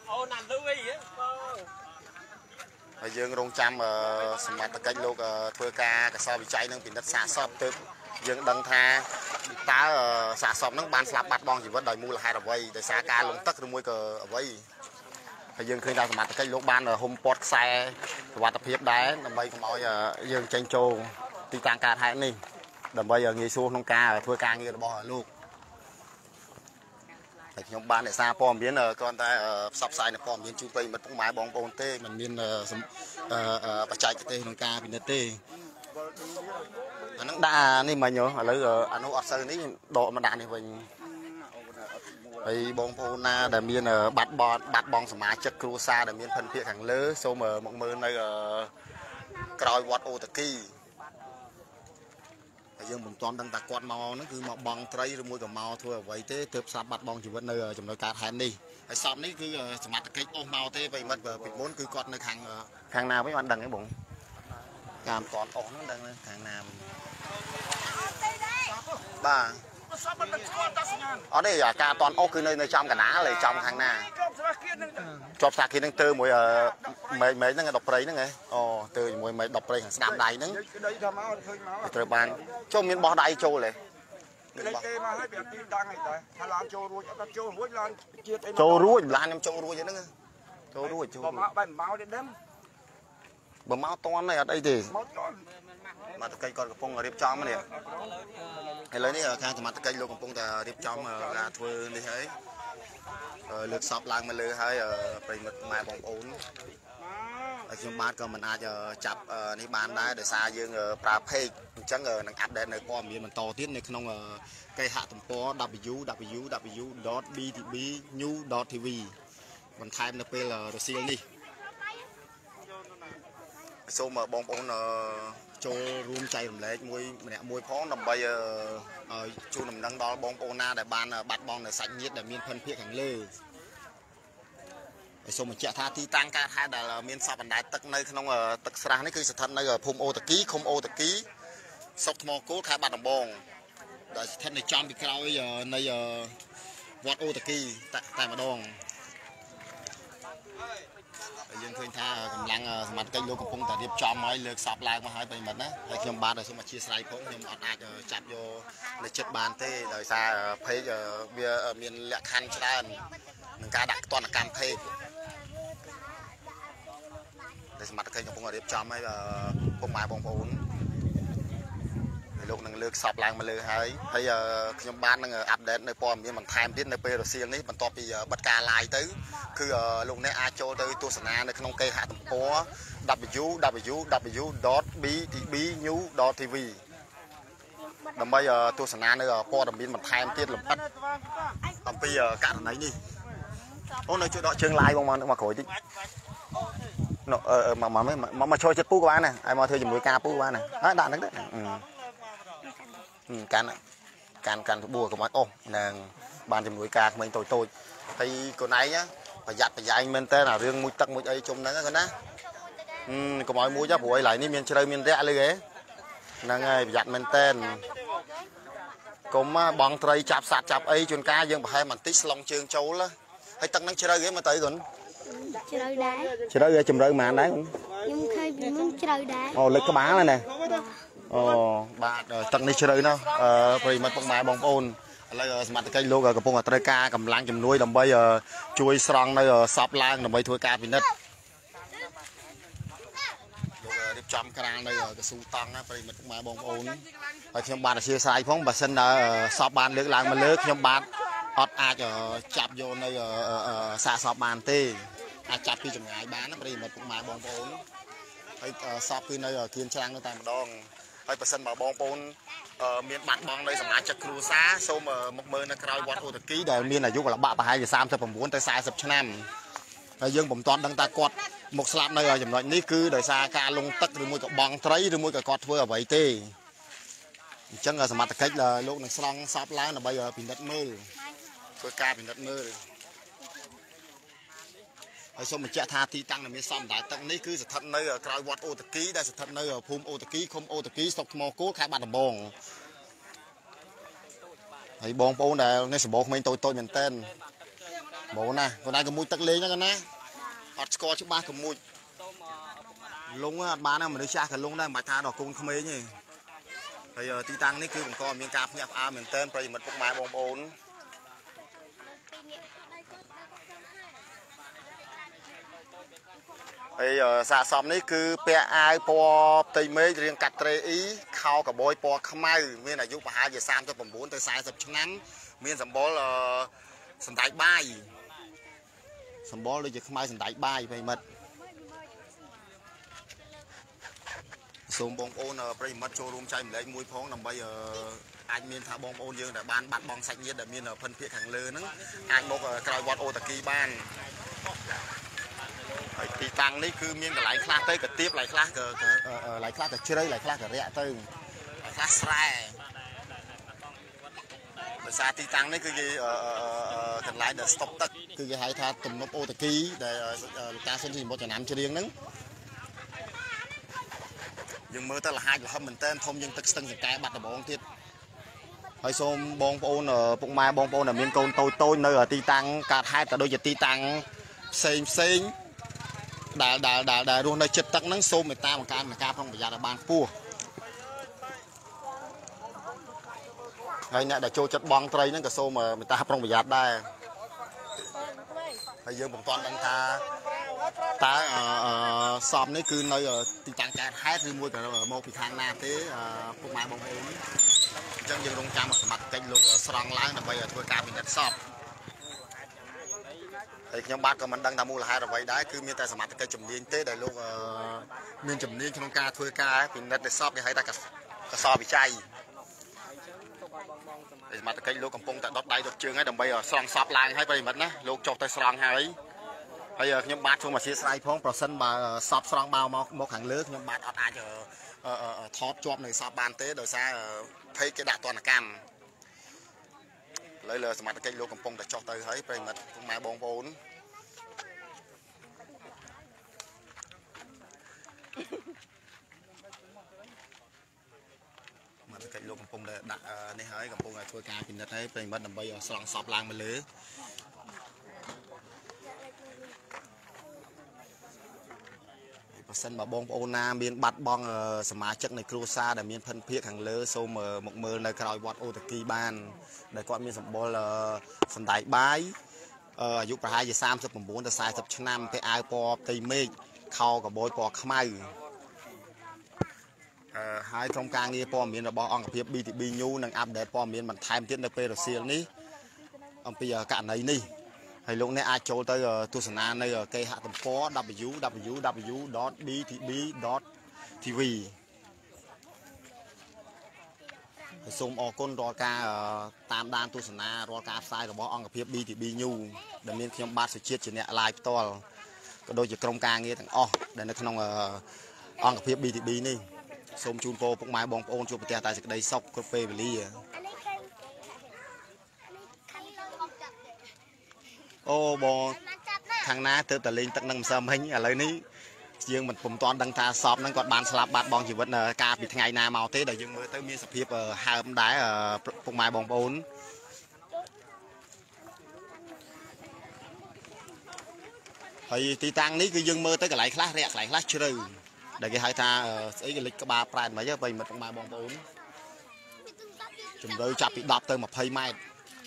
[SPEAKER 1] ហើយយើងរងចាំសមត្ថកិច្ចលោកធ្វើការកសោវិច័យនឹងពិនិត្យសាកសពទើបយើងដឹងថាតើសាកសពនឹងបានស្លាប់បាត់បង់ជីវិតដោយមូលហេតុអ្វីដោយសារការលង់ទឹកឬមួយក៏អ្វីហើយយើងឃើញថាសមត្ថកិច្ចលោកបានហុំព័ទ្ធខ្សែសុវត្ថិភាពដែរដើម្បីកុំឲ្យយើងចេញចូលទីតាំងកើតហេតុនេះដើម្បីងាយស្រួលក្នុងការធ្វើការងាររបស់លោកហើយខ្ញុំបានរក្សាព័ត៌មានគ្រាន់តែផ្សព្វផ្សាយនៅព័ត៌មានជូនប្រិយមិត្តពុកម៉ែបងប្អូនទេมันមានបច្ចេកទេសក្នុងការពិនិត្យទេអានឹងដាក់នេះមិញឥឡូវអានោះអត់សូវនេះដកមកដាក់នេះវិញហើយបងប្អូនណាដែលមានបាត់បង់សមាជិកគ្រួសារដែលមានភិនភាគខាងលើសូមមកមើលនៅក្រោយវត្តអូតាគីហើយយើងមិនទាន់ដឹងថាគាត់មកហ្នឹងគឺមកបងត្រីឬមួយក៏មកធ្វើអ្វីទេទើបស្លាប់បាត់បង់ជីវិតនៅចំណុចកើតហេតុនេះហើយសពនេះគឺសមត្ថកិច្ចអស់មកទេប្រិមិត្តពីមុនគឺគាត់នៅខាងណាវិញបានដឹងទេបងការមិនទាន់អស់ហ្នឹងដឹងខាងណាវិញបាទអត់ទេអាការតន់អស់គឺនៅចំកណ្ដាលចំខាងណាជាប់សាគៀននឹងទៅមួយមេហ្នឹងដុកព្រៃហ្នឹងហ៎អូទៅជាមួយមេដុកព្រៃខាងស្ដាំដៃហ្នឹងត្រូវបានចូលមានបោះដៃចូលទេគេមកឲ្យពីទីតាំងអីតែថាឡានចូលរួចអត់ចូលរួចឡានជាតិអីចូលរួចឡានខ្ញុំចូលរួចហ្នឹងចូលរួចចូលមកបែបមកទេដឹងបើមកតន់ទេអត់អីទេមកតកិច្ចគាត់កំពុងរៀបចំនេះឥឡូវនេះខាងសមត្ថកិច្ចលោកកំពុងតែរៀបចំការធ្វើនេះហើយលើកសពឡើងមកលើហើយប្រិមិត្តម៉ែបងប្អូនហើយខ្ញុំបាទក៏មិនអាចចាប់នេះបានដែរដោយសារយើងប្រើ page អញ្ចឹងនឹងអាប់ដេតនៅព័ត៌មានបន្តទៀតនៅក្នុងគេហទំព័រ www.btbnews.tv បន្ថែមនៅពេលរសៀលនេះសូមបងប្អូនចូលរួមចែករំលែកម្នាក់មួយផងដើម្បីជូនដំណឹងដល់បងប្អូនណាដែលបានបាត់បង់នៅសាច់ញាតិដែលមានភិនភាគខាងលើហើយសូមបញ្ជាក់ថាទីតាំងកើតហេតុដែលមានសពអណ្ដែតទឹកនៅក្នុងទឹកស្រះនេះគឺស្ថិតនៅភូមិអូតាគីឃុំអូតាគីស្រុកថ្មគោលខេត្តបាត់ដំបងដែលស្ថិតនៅចំពីក្រោយនៃវត្តអូតាគីតែម្ដងយើងឃើញថាកម្លាំងសមត្ថកិច្ចលោកកំពុងតែរៀបចំឲ្យលើកសពឡើងមកហើយប្រិមិត្តណាហើយខ្ញុំបាទសូមអធិស្ឋានផងខ្ញុំអត់អាចចាប់យកនៅចិត្តបានទេដោយសារ page វាមានលក្ខខណ្ឌច្រើននឹងការដាក់ទណ្ឌកម្ម page ដែលសមត្ថកិច្ចកំពុងរៀបចំឲ្យពុកម៉ែបងប្អូនលោកនឹងលើកសពឡើងមកលើហើយខ្ញុំបាននឹងអាប់ដេតនៅព័ត៌មានបន្ថែមទៀតនៅពេលរសៀលនេះបន្ទាប់ពីបិទការ live ទៅគឺលោកអ្នកអាចចូលទៅទស្សនានៅក្នុងគេហទំព័រ www.btbnews.tv ដើម្បីទស្សនានៅព័ត៌មានបន្ថែមទៀតលម្អិតអំពីករណីនេះអូននៅជួយដកជើង live បងមកក្រួយតិចមកជួយចិត្តពូក៏បានដែរឲ្យមកធ្វើជាមួយការពូក៏បានដែរហើយដាក់ហ្នឹងទៅកាន់បួរកុំឲ្យអស់នឹងបានជំនួយការក្មេងតូចហើយកូនឯងប្រយ័ត្នប្រយែងមែនតើរឿងមួយទឹកមួយអីជុំហ្នឹងកូនណាកុំឲ្យមួយចាព្រោះឯឡៃនេះមានជ្រៅមានរយៈលឺហ៎ហ្នឹងហើយប្រយ័ត្នមែនតើកុំបងត្រីចាប់សัตว์ចាប់អីជួនកាលយើងប្រហែលបន្តិចស្លងជើងចូលហើយទឹកហ្នឹងជ្រៅហ៎មើលទៅកូនជ្រៅដែរជ្រៅជំរឿម៉ានដែរខ្ញុំឃើញពីមុនជ្រៅដែរអូលើកក្បាលហ្នឹងណាអូបាទទឹកនេះជ្រៅណាស់ប្រិមិត្តពុកម៉ែបងប្អូនឥឡូវសមត្ថកិច្ចលោកកំពុងតែត្រូវការកម្លាំងជំនួយដើម្បីជួយស្រង់នៅសពឡើងដើម្បីធ្វើការពិនិត្យលោករៀបចំក្រាលនៅកស៊ូតង់ណាប្រិមិត្តពុកម៉ែបងប្អូនហើយខ្ញុំបាទអធិស្ឋានផងបើសិនសពបានលើកឡើងមកលើខ្ញុំបាទអត់អាចចាប់យកនៅសាកសពបានទេអាចចាប់ពីចម្ងាយបានណាប្រិមិត្តពុកម៉ែបងប្អូនហើយសពគឺនៅគៀនច្រាំងនៅតែម្ដងហើយបើសិនបើបងប្អូនមានបាត់បង់នៅសមាជិកគ្រួសារសូមមកមើលនៅក្រោយវត្តអូតាគីដែលមានអាយុកលបៈប្រហែលជា39ទៅ40ឆ្នាំហើយយើងមិនទាន់ដឹងថាគាត់មកស្លាប់នៅចំណុចនេះគឺដោយសារការលង់ទឹកឬមួយក៏បងត្រីឬមួយក៏គាត់ធ្វើអ្វីទេអញ្ចឹងសមត្ថកិច្ចលោកនឹងស្រង់សពឡើងដើម្បីពិនិត្យមើលធ្វើការពិនិត្យមើលហើយសូមបញ្ជាក់ថាទីតាំងដែលមានសំដៅទឹកនេះគឺស្ថិតនៅក្រោយវត្តអូតាគីដែលស្ថិតនៅភូមិអូតាគីឃុំអូតាគីស្រុកថ្មគោលខេត្តបាត់ដំបងហើយបងប្អូនដែលនេះសម្បូរក្មេងតូចៗមែនតើបងណាគាត់ឯងកមួយទឹកលេងហ្នឹងណាអត់ស្គាល់ច្បាស់កមួយលងអត់បានមនុស្សចាស់ក៏លងដែរមិនបាច់ថាដល់កូនក្មេងទេហើយទីតាំងនេះគឺបង្កមានការភ្ញាក់ផ្អើលមែនតើប្រិយមិត្តពុកម៉ែបងប្អូនហើយសាកសមនេះគឺពាក់អាវពណ៌ផ្ទៃមេឃរាងកាត់ត្រេអ៊ីខោកបយពណ៌ខ្មៅមានអាយុប្រហែលជា39ទៅ40ឆ្នាំមានសម្បុរសណ្ដែកបាយសម្បុរដូចជាខ្មៅសណ្ដែកបាយប្រិយមិត្តសូមបងប្អូនប្រិយមិត្តចូលរួមចែកម្លែកមួយផងដើម្បីអាចមានថាបងប្អូនយើងដែលបានបាត់បង់សាច់ញាតិដែលមានភិនភាគខាងលើហ្នឹងអាចមកក្រោយវត្តអូតាគីបានហើយទីតាំងនេះគឺមានកន្លែងខ្លះទៅក៏ទៀបកន្លែងខ្លះក៏កន្លែងខ្លះក៏ជ្រៅកន្លែងខ្លះក៏រាក់ទៅខ្លះស្រែដោយសារទីតាំងនេះគឺគេកន្លែងដែលស្តុបទឹកគឺគេហៅថាទំនប់អូតាគីដែលលោកតាសុនធីមុតចំណាំច្រៀងហ្នឹងយើងមើលទៅលហាច់លហឹមមែនតើធំជាងទឹកស្ទឹងសង្កែបាត់ដំបងទៀតហើយសូមបងប្អូនពុកម៉ែបងប្អូនដែលមានកូនតូចៗនៅទីតាំងកើតហេតុក៏ដូចជាទីតាំងផ្សេងដែលរស់នៅជិតទឹកហ្នឹងសូមមេត្តាបង្កើនការប្រុងប្រយ័ត្នឲ្យបានខ្ពស់ហើយអ្នកដែលចូលចិត្តបងត្រីហ្នឹងក៏សូមមេត្តាប្រុងប្រយ័ត្នដែរហើយយើងពុំទាន់ដឹងថាតើសពនេះគឺនៅទីតាំងកើតហេតុឬមួយក៏មកពីខាងណាទេពុកម៉ែបងប្អូនអញ្ចឹងយើងរងចាំសមត្ថកិច្ចលោកស្រង់ឡើងដើម្បីធ្វើការពិនិត្យសពហើយខ្ញុំបាទក៏មិនដឹងថាមូលហេតុអ្វីដែរគឺមានតែសមត្ថកិច្ចជំនាញទេដែលលោកមានជំនាញក្នុងការធ្វើការពិនិត្យសពគេហៅថាកសលវិច័យសមត្ថកិច្ចលោកកំពុងតែដុតដៃដុតជើងហើយដើម្បីស្រង់សពឡើងហើយប្រិមិត្តណាលោកចុះទៅស្រង់ហើយខ្ញុំបាទសូមអធិស្ឋានផងប្រសិនបើសពស្រង់បោមកខាងលើខ្ញុំបាទអត់អាចថតជាប់នៅសពបានទេដោយសារភ័យគេដាក់ទណ្ឌកម្មលើសមត្ថកិច្ចលោកកំពុងតែចុះទៅហើយប្រិមិត្តពុកម៉ែបងប្អូនសមត្ថកិច្ចលោកកំពុងតែដាក់នេះហើយកំពុងតែធ្វើការពិនិត្យហើយប្រិមិត្តដើម្បីស្រង់សពឡើងមកលើប្រសិនបើបងប្អូនណាមានបាត់បង់សមាជិកនៃគ្រួសារដែលមានភិនភាគខាងលើសូមមកមើលនៅក្រោយវត្តអូតាគីបានដែលគាត់មានសម្បុរសណ្ដែកបាយអាយុប្រហែលជា39ទៅ40ឆ្នាំពាក់អាវពណ៌ផ្ទៃមេឃខោកបយពណ៌ខ្មៅហើយក្រុមការងារព័ត៌មានរបស់អង្គភាព BTB News នឹងអាប់ដេតព័ត៌មានបន្ថែមទៀតនៅពេលរសៀលនេះអំពីករណីនេះហើយលោកអ្នកអាចចូលទៅទស្សនានៅគេហទំព័រ www.btb.tv ហើយសូមអរគុណរាល់ការតាមដានទស្សនារាល់ការផ្សាយរបស់អង្គភាព BTB News ដែលមានខ្ញុំបាទសុជាតិជាអ្នក live ផ្ទាល់ក៏ដូចជាក្រុមការងារទាំងអស់ដែលនៅក្នុងអង្គភាព BTB នេះសូមជូនពរពុកម៉ែបងប្អូនជួបប្រទះតែសេចក្តីសុខគ្រប់ពេលវេលាអូបងខាងណាទើបតែលេងទឹកនឹងម្សិលមិញឥឡូវនេះយើងមិនពុំទាន់ដឹងថាសពហ្នឹងគាត់បានស្លាប់បាត់បង់ជីវិតកាលពីថ្ងៃណាមកទេដែលយើងមើលទៅមានសភាពហើមដែរពុកម៉ែបងប្អូនហើយទីតាំងនេះគឺយើងមើលទៅកន្លែងខ្លះរាក់កន្លែងខ្លះជ្រៅដែលគេហៅថាស្អីគេលិចក្បាលប្រែតមិនហីប្រិមិត្តពុកម៉ែបងប្អូនជម្រៅចាប់ពី10ទៅ20ម៉ែត្រ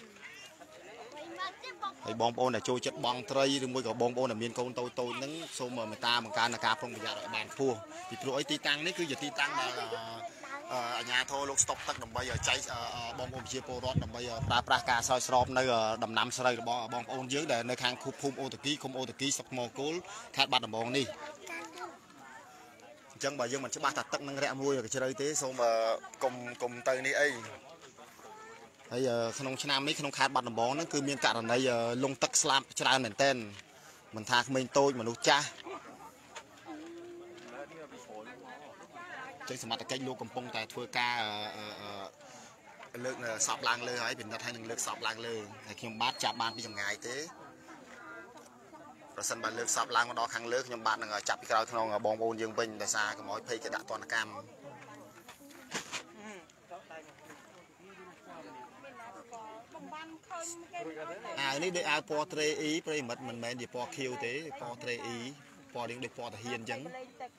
[SPEAKER 1] ហើយបងប្អូនដែលចូលចិត្តបងត្រីឬមួយក៏បងប្អូនដែលមានកូនតូចៗហ្នឹងសូមមេត្តាបង្កើនការប្រុងប្រយ័ត្នឲ្យបានខ្ពស់ពីព្រោះអីទីតាំងនេះគឺជាទីតាំងដែលអាជ្ញាធរលោកស្តុបទឹកដើម្បីចែកបងប្អូនប្រជាពលរដ្ឋដើម្បីប្រើប្រាស់ការស្រោចស្រពនៅដំណាំស្រូវរបស់បងប្អូនយើងដែលនៅខាងភូមិអូតាគីឃុំអូតាគីស្រុកថ្មគោលខេត្តបាត់ដំបងនេះអញ្ចឹងបើយើងមិនច្បាស់ថាទឹកនឹងរាក់មួយក៏ជ្រៅទេសូមកុំទៅនេះអីហើយក្នុងឆ្នាំនេះក្នុងខេត្តបាត់ដំបងហ្នឹងគឺមានករណីលង់ទឹកស្លាប់ច្រើនមែនទែនមិនថាក្មេងតូចមនុស្សចាស់ចេញសមត្ថកិច្ចលោកកំពុងតែធ្វើការលើកសពឡើងលើហើយពិនិត្យឲ្យនឹងលើកសពឡើងលើហើយខ្ញុំបាទចាប់បានពីចម្ងាយទេប្រសិនបើលើកសពឡើងមកដល់ខាងលើខ្ញុំបាទនឹងចាប់ពីក្រោយខ្នងបងប្អូនយើងវិញដោយសារកុំឲ្យភ័យគេដាក់ទណ្ឌកម្មនេះដូចអាវពណ៌ត្រេអ៊ីប្រិមិត្តមិនមែនជាពណ៌ខៀវទេពណ៌ត្រេអ៊ីពណ៌រៀងដូចពណ៌តាហ៊ានអញ្ចឹង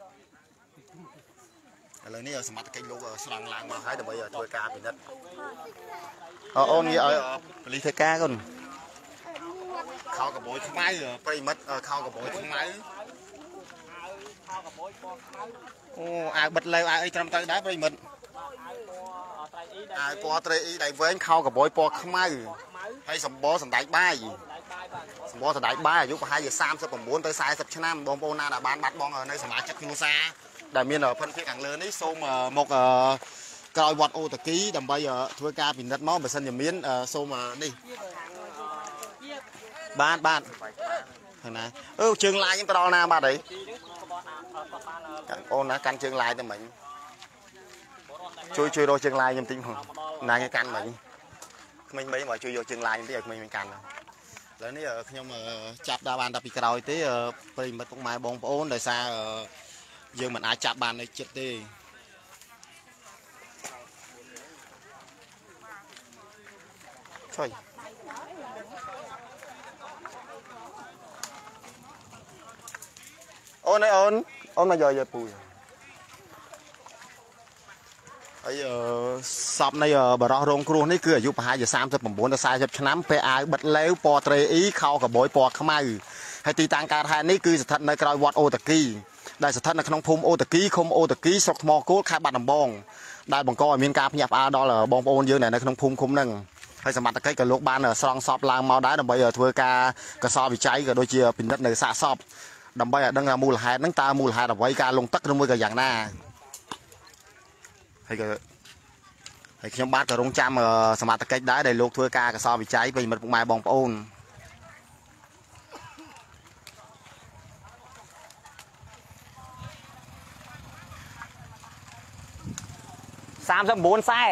[SPEAKER 1] ឥឡូវនេះសមត្ថកិច្ចលោកស្រង់ឡើងមកហើយដើម្បីធ្វើការពិនិត្យអូននិយាយឲ្យប៉ូលីសធ្វើការកូនខោកបួយខ្មៅប្រិមិត្តខោកបួយខ្មៅអូអាវបិទលេវអាវអីត្រឹមត្រូវដែរប្រិមិត្តអាវពណ៌ត្រេអ៊ីដៃវែងខោកបួយពណ៌ខ្មៅហើយសម្បល់សណ្ដែកបាយសម្បល់សណ្ដែកបាយអាយុប្រហែលជា39ទៅ40ឆ្នាំបងប្អូនណាដែលបានបាត់បង់នៅសមាជិកគ្រួសារដែលមានភិនភាគខាងលើនេះសូមមកក្រោយវត្តអូតាគីដើម្បីធ្វើការពិនិត្យមកបើសិនជាមានសូមនេះបានណាជើងឡាយខ្ញុំទៅដល់ណាបាត់អីអូនណាកាន់ជើងឡាយទៅមិញជួយរកជើងឡាយខ្ញុំតិចផងណាគេកាន់មិញក្មេងៗមកជួយយកជើងឡាយខ្ញុំតិចឲ្យក្មេងៗកាន់ឥឡូវនេះខ្ញុំចាប់ដល់បានតែពីក្រោយទេប្រិមិត្តពុកម៉ែបងប្អូនដោយសារយើងមិនអាចចាប់បាននៅចិត្តទេជួយអូនមកយកពូហើយសពនៃបរោះរងគ្រោះនេះគឺអាយុប្រហែលជា39ទៅ40ឆ្នាំពេលអាវបិទលេវពណ៌ត្រេអ៊ីខោកបួយពណ៌ខ្មៅហើយទីតាំងកើតហេតុនេះគឺស្ថិតនៅក្រោយវត្តអូតាគីដែលស្ថិតនៅក្នុងភូមិអូតាគីឃុំអូតាគីស្រុកថ្មគោលខេត្តបាត់ដំបងដែលបង្កឲ្យមានការភ្ញាក់ផ្អើលដល់បងប្អូនយើងនៅក្នុងភូមិឃុំហ្នឹងហើយសមត្ថកិច្ចក៏លោកបានស្រង់សពឡើងមកដែរដើម្បីធ្វើការកសោវិច័យក៏ដូចជាពិនិត្យនៅសាកសពដើម្បីឲ្យដឹងថាមូលហេតុហ្នឹងតើមូលហេតុអ្វីការលងទឹកឬមួយក៏យ៉ាងណាហើយខ្ញុំបាទក៏រងចាំសមត្ថកិច្ចដែរដែលលោកធ្វើការកសោវិច័យប្រិមិត្តពុកម៉ែបងប្អូន39 ខ្សែ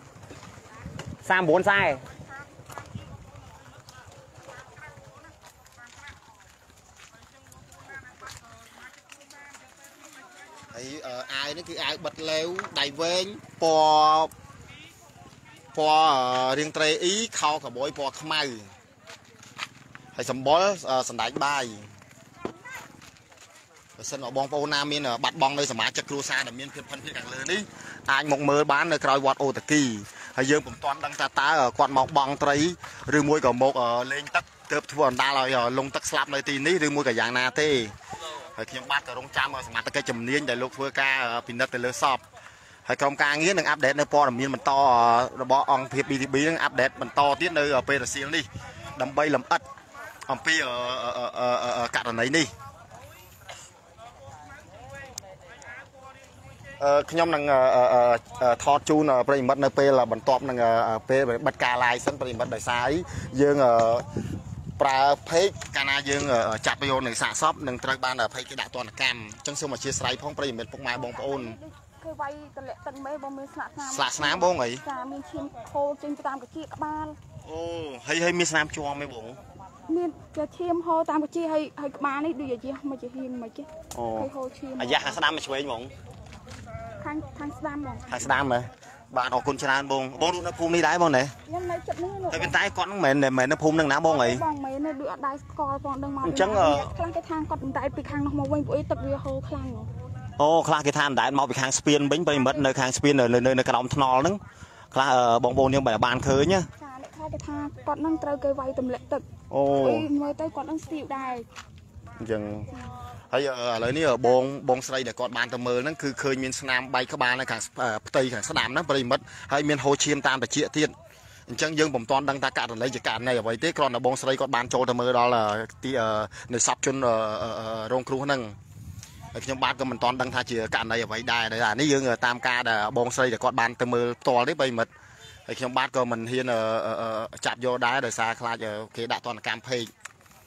[SPEAKER 1] ហើយអាវនេះគឺអាវបិទលេវដៃវែងពណ៌រៀងត្រេអ៊ីខោកបួយពណ៌ខ្មៅហើយសម្បល់សណ្ដែកបាយបើសិនមកបងប្អូនណាមានបាត់បង់នៅសមាជិកគ្រួសារដែលមានភាពភិនភាគខាងលើនេះអាចមកមើលបាននៅក្រោយវត្តអូតាគីហើយយើងពុំទាន់ដឹងថាតើគាត់មកបង់ត្រីឬមួយក៏មកលេងទឹកទើបធ្វើអណ្ដាលឲ្យលងទឹកស្លាប់នៅទីនេះឬមួយក៏យ៉ាងណាទេហើយខ្ញុំបាទក៏រងចាំសមត្ថកិច្ចជំនាញដែលលោកធ្វើការពិនិត្យទៅលើសពហើយក្រុមការងារនឹងអាប់ដេតនៅព័ត៌មានបន្តរបស់អង្គភាព BTB នឹងអាប់ដេតបន្តទៀតនៅពេលរសៀលនេះដើម្បីលម្អិតអំពីករណីនេះខ្ញុំនឹងថតជូនប្រិមិត្តនៅពេលបន្ទាប់នឹងពេលបិទការ live សិនប្រិមិត្តដោយសារយើងប្រើเพจកាលណាយើងចាប់យកនៅសាកសពនឹងត្រូវបានเพจគេដាក់ទណ្ឌកម្មអញ្ចឹងសូមអធិស្ឋានផងប្រិមិត្តពុកម៉ែបងប្អូន
[SPEAKER 3] គឺវាយតម្លាក់ទឹកមេបងមានស្លាក
[SPEAKER 1] ស្នាមបងអី
[SPEAKER 3] ចាមានឈាមហូរចេញតាមកាជាក្បាល
[SPEAKER 1] អូហើយមានស្នាមជាប់ទេបង
[SPEAKER 3] មានជាឈាមហូរតាមកាជាហើយក្បាលនេះដូចជាមកជាហ៊ានមកចេះហើយហូរឈាម
[SPEAKER 1] អាយ៉ាស្ដាំមកឆ្វេងបង
[SPEAKER 3] ខាងស្ដាំបង
[SPEAKER 1] ខាងស្ដាំហ៎បាទអរគុណច្រើនបងរស់នៅភូមិនេះដែរបងណា
[SPEAKER 3] ខ្ញុំនៅចិត្តនេះ
[SPEAKER 1] តែប៉ុន្តែគាត់មិនមែននៅភូមិនឹងណាបងអី
[SPEAKER 3] បងមិនមែនដូចអត់ដែរស្គាល់បងដឹងមកអញ្ចឹងខ្លះគេថាគាត់ប៉ុន្តែពីខាងនោះមកវិញព្រោះទឹកវាហូរខ្លាំង
[SPEAKER 1] អូខ្លះគេថាមិនដែរមកពីខាងស្ពានវិញប្រិមិត្តនៅខាងស្ពាននៅក្រោមថ្នល់ហ្នឹងខ្លះបងប្អូនយើងបានឃើញណា
[SPEAKER 3] ចាអ្នកខ្លះគេថាគាត់នឹងត្រូវគេវាយទម្លាក់ទឹក
[SPEAKER 1] អូ
[SPEAKER 3] មើលទៅគាត់នឹងស្ទាវដែរ
[SPEAKER 1] អញ្ចឹងហើយឥឡូវនេះបងស្រីដែលគាត់បានទៅមើលហ្នឹងគឺឃើញមានស្នាមបែកក្បាលនៅខាងផ្ទៃខាងស្ដាំហ្នឹងប្រិមិត្តហើយមានហូរឈាមតាមត្រចៀកទៀតអញ្ចឹងយើងពុំទាន់ដឹងថាករណីជាករណីអ្វីទេគ្រាន់តែបងស្រីគាត់បានចូលទៅមើលដល់ទីនៅសពជនរងគ្រោះហ្នឹងហើយខ្ញុំបាទក៏មិនទាន់ដឹងថាជាករណីអ្វីដែរអានេះយើងតាមការដែលបងស្រីដែលគាត់បានទៅមើលផ្ទាល់ទេប្រិមិត្តហើយខ្ញុំបាទក៏មិនហ៊ានចាប់យកដែរដោយសារខ្លាចគេដាក់ទណ្ឌកម្មពេក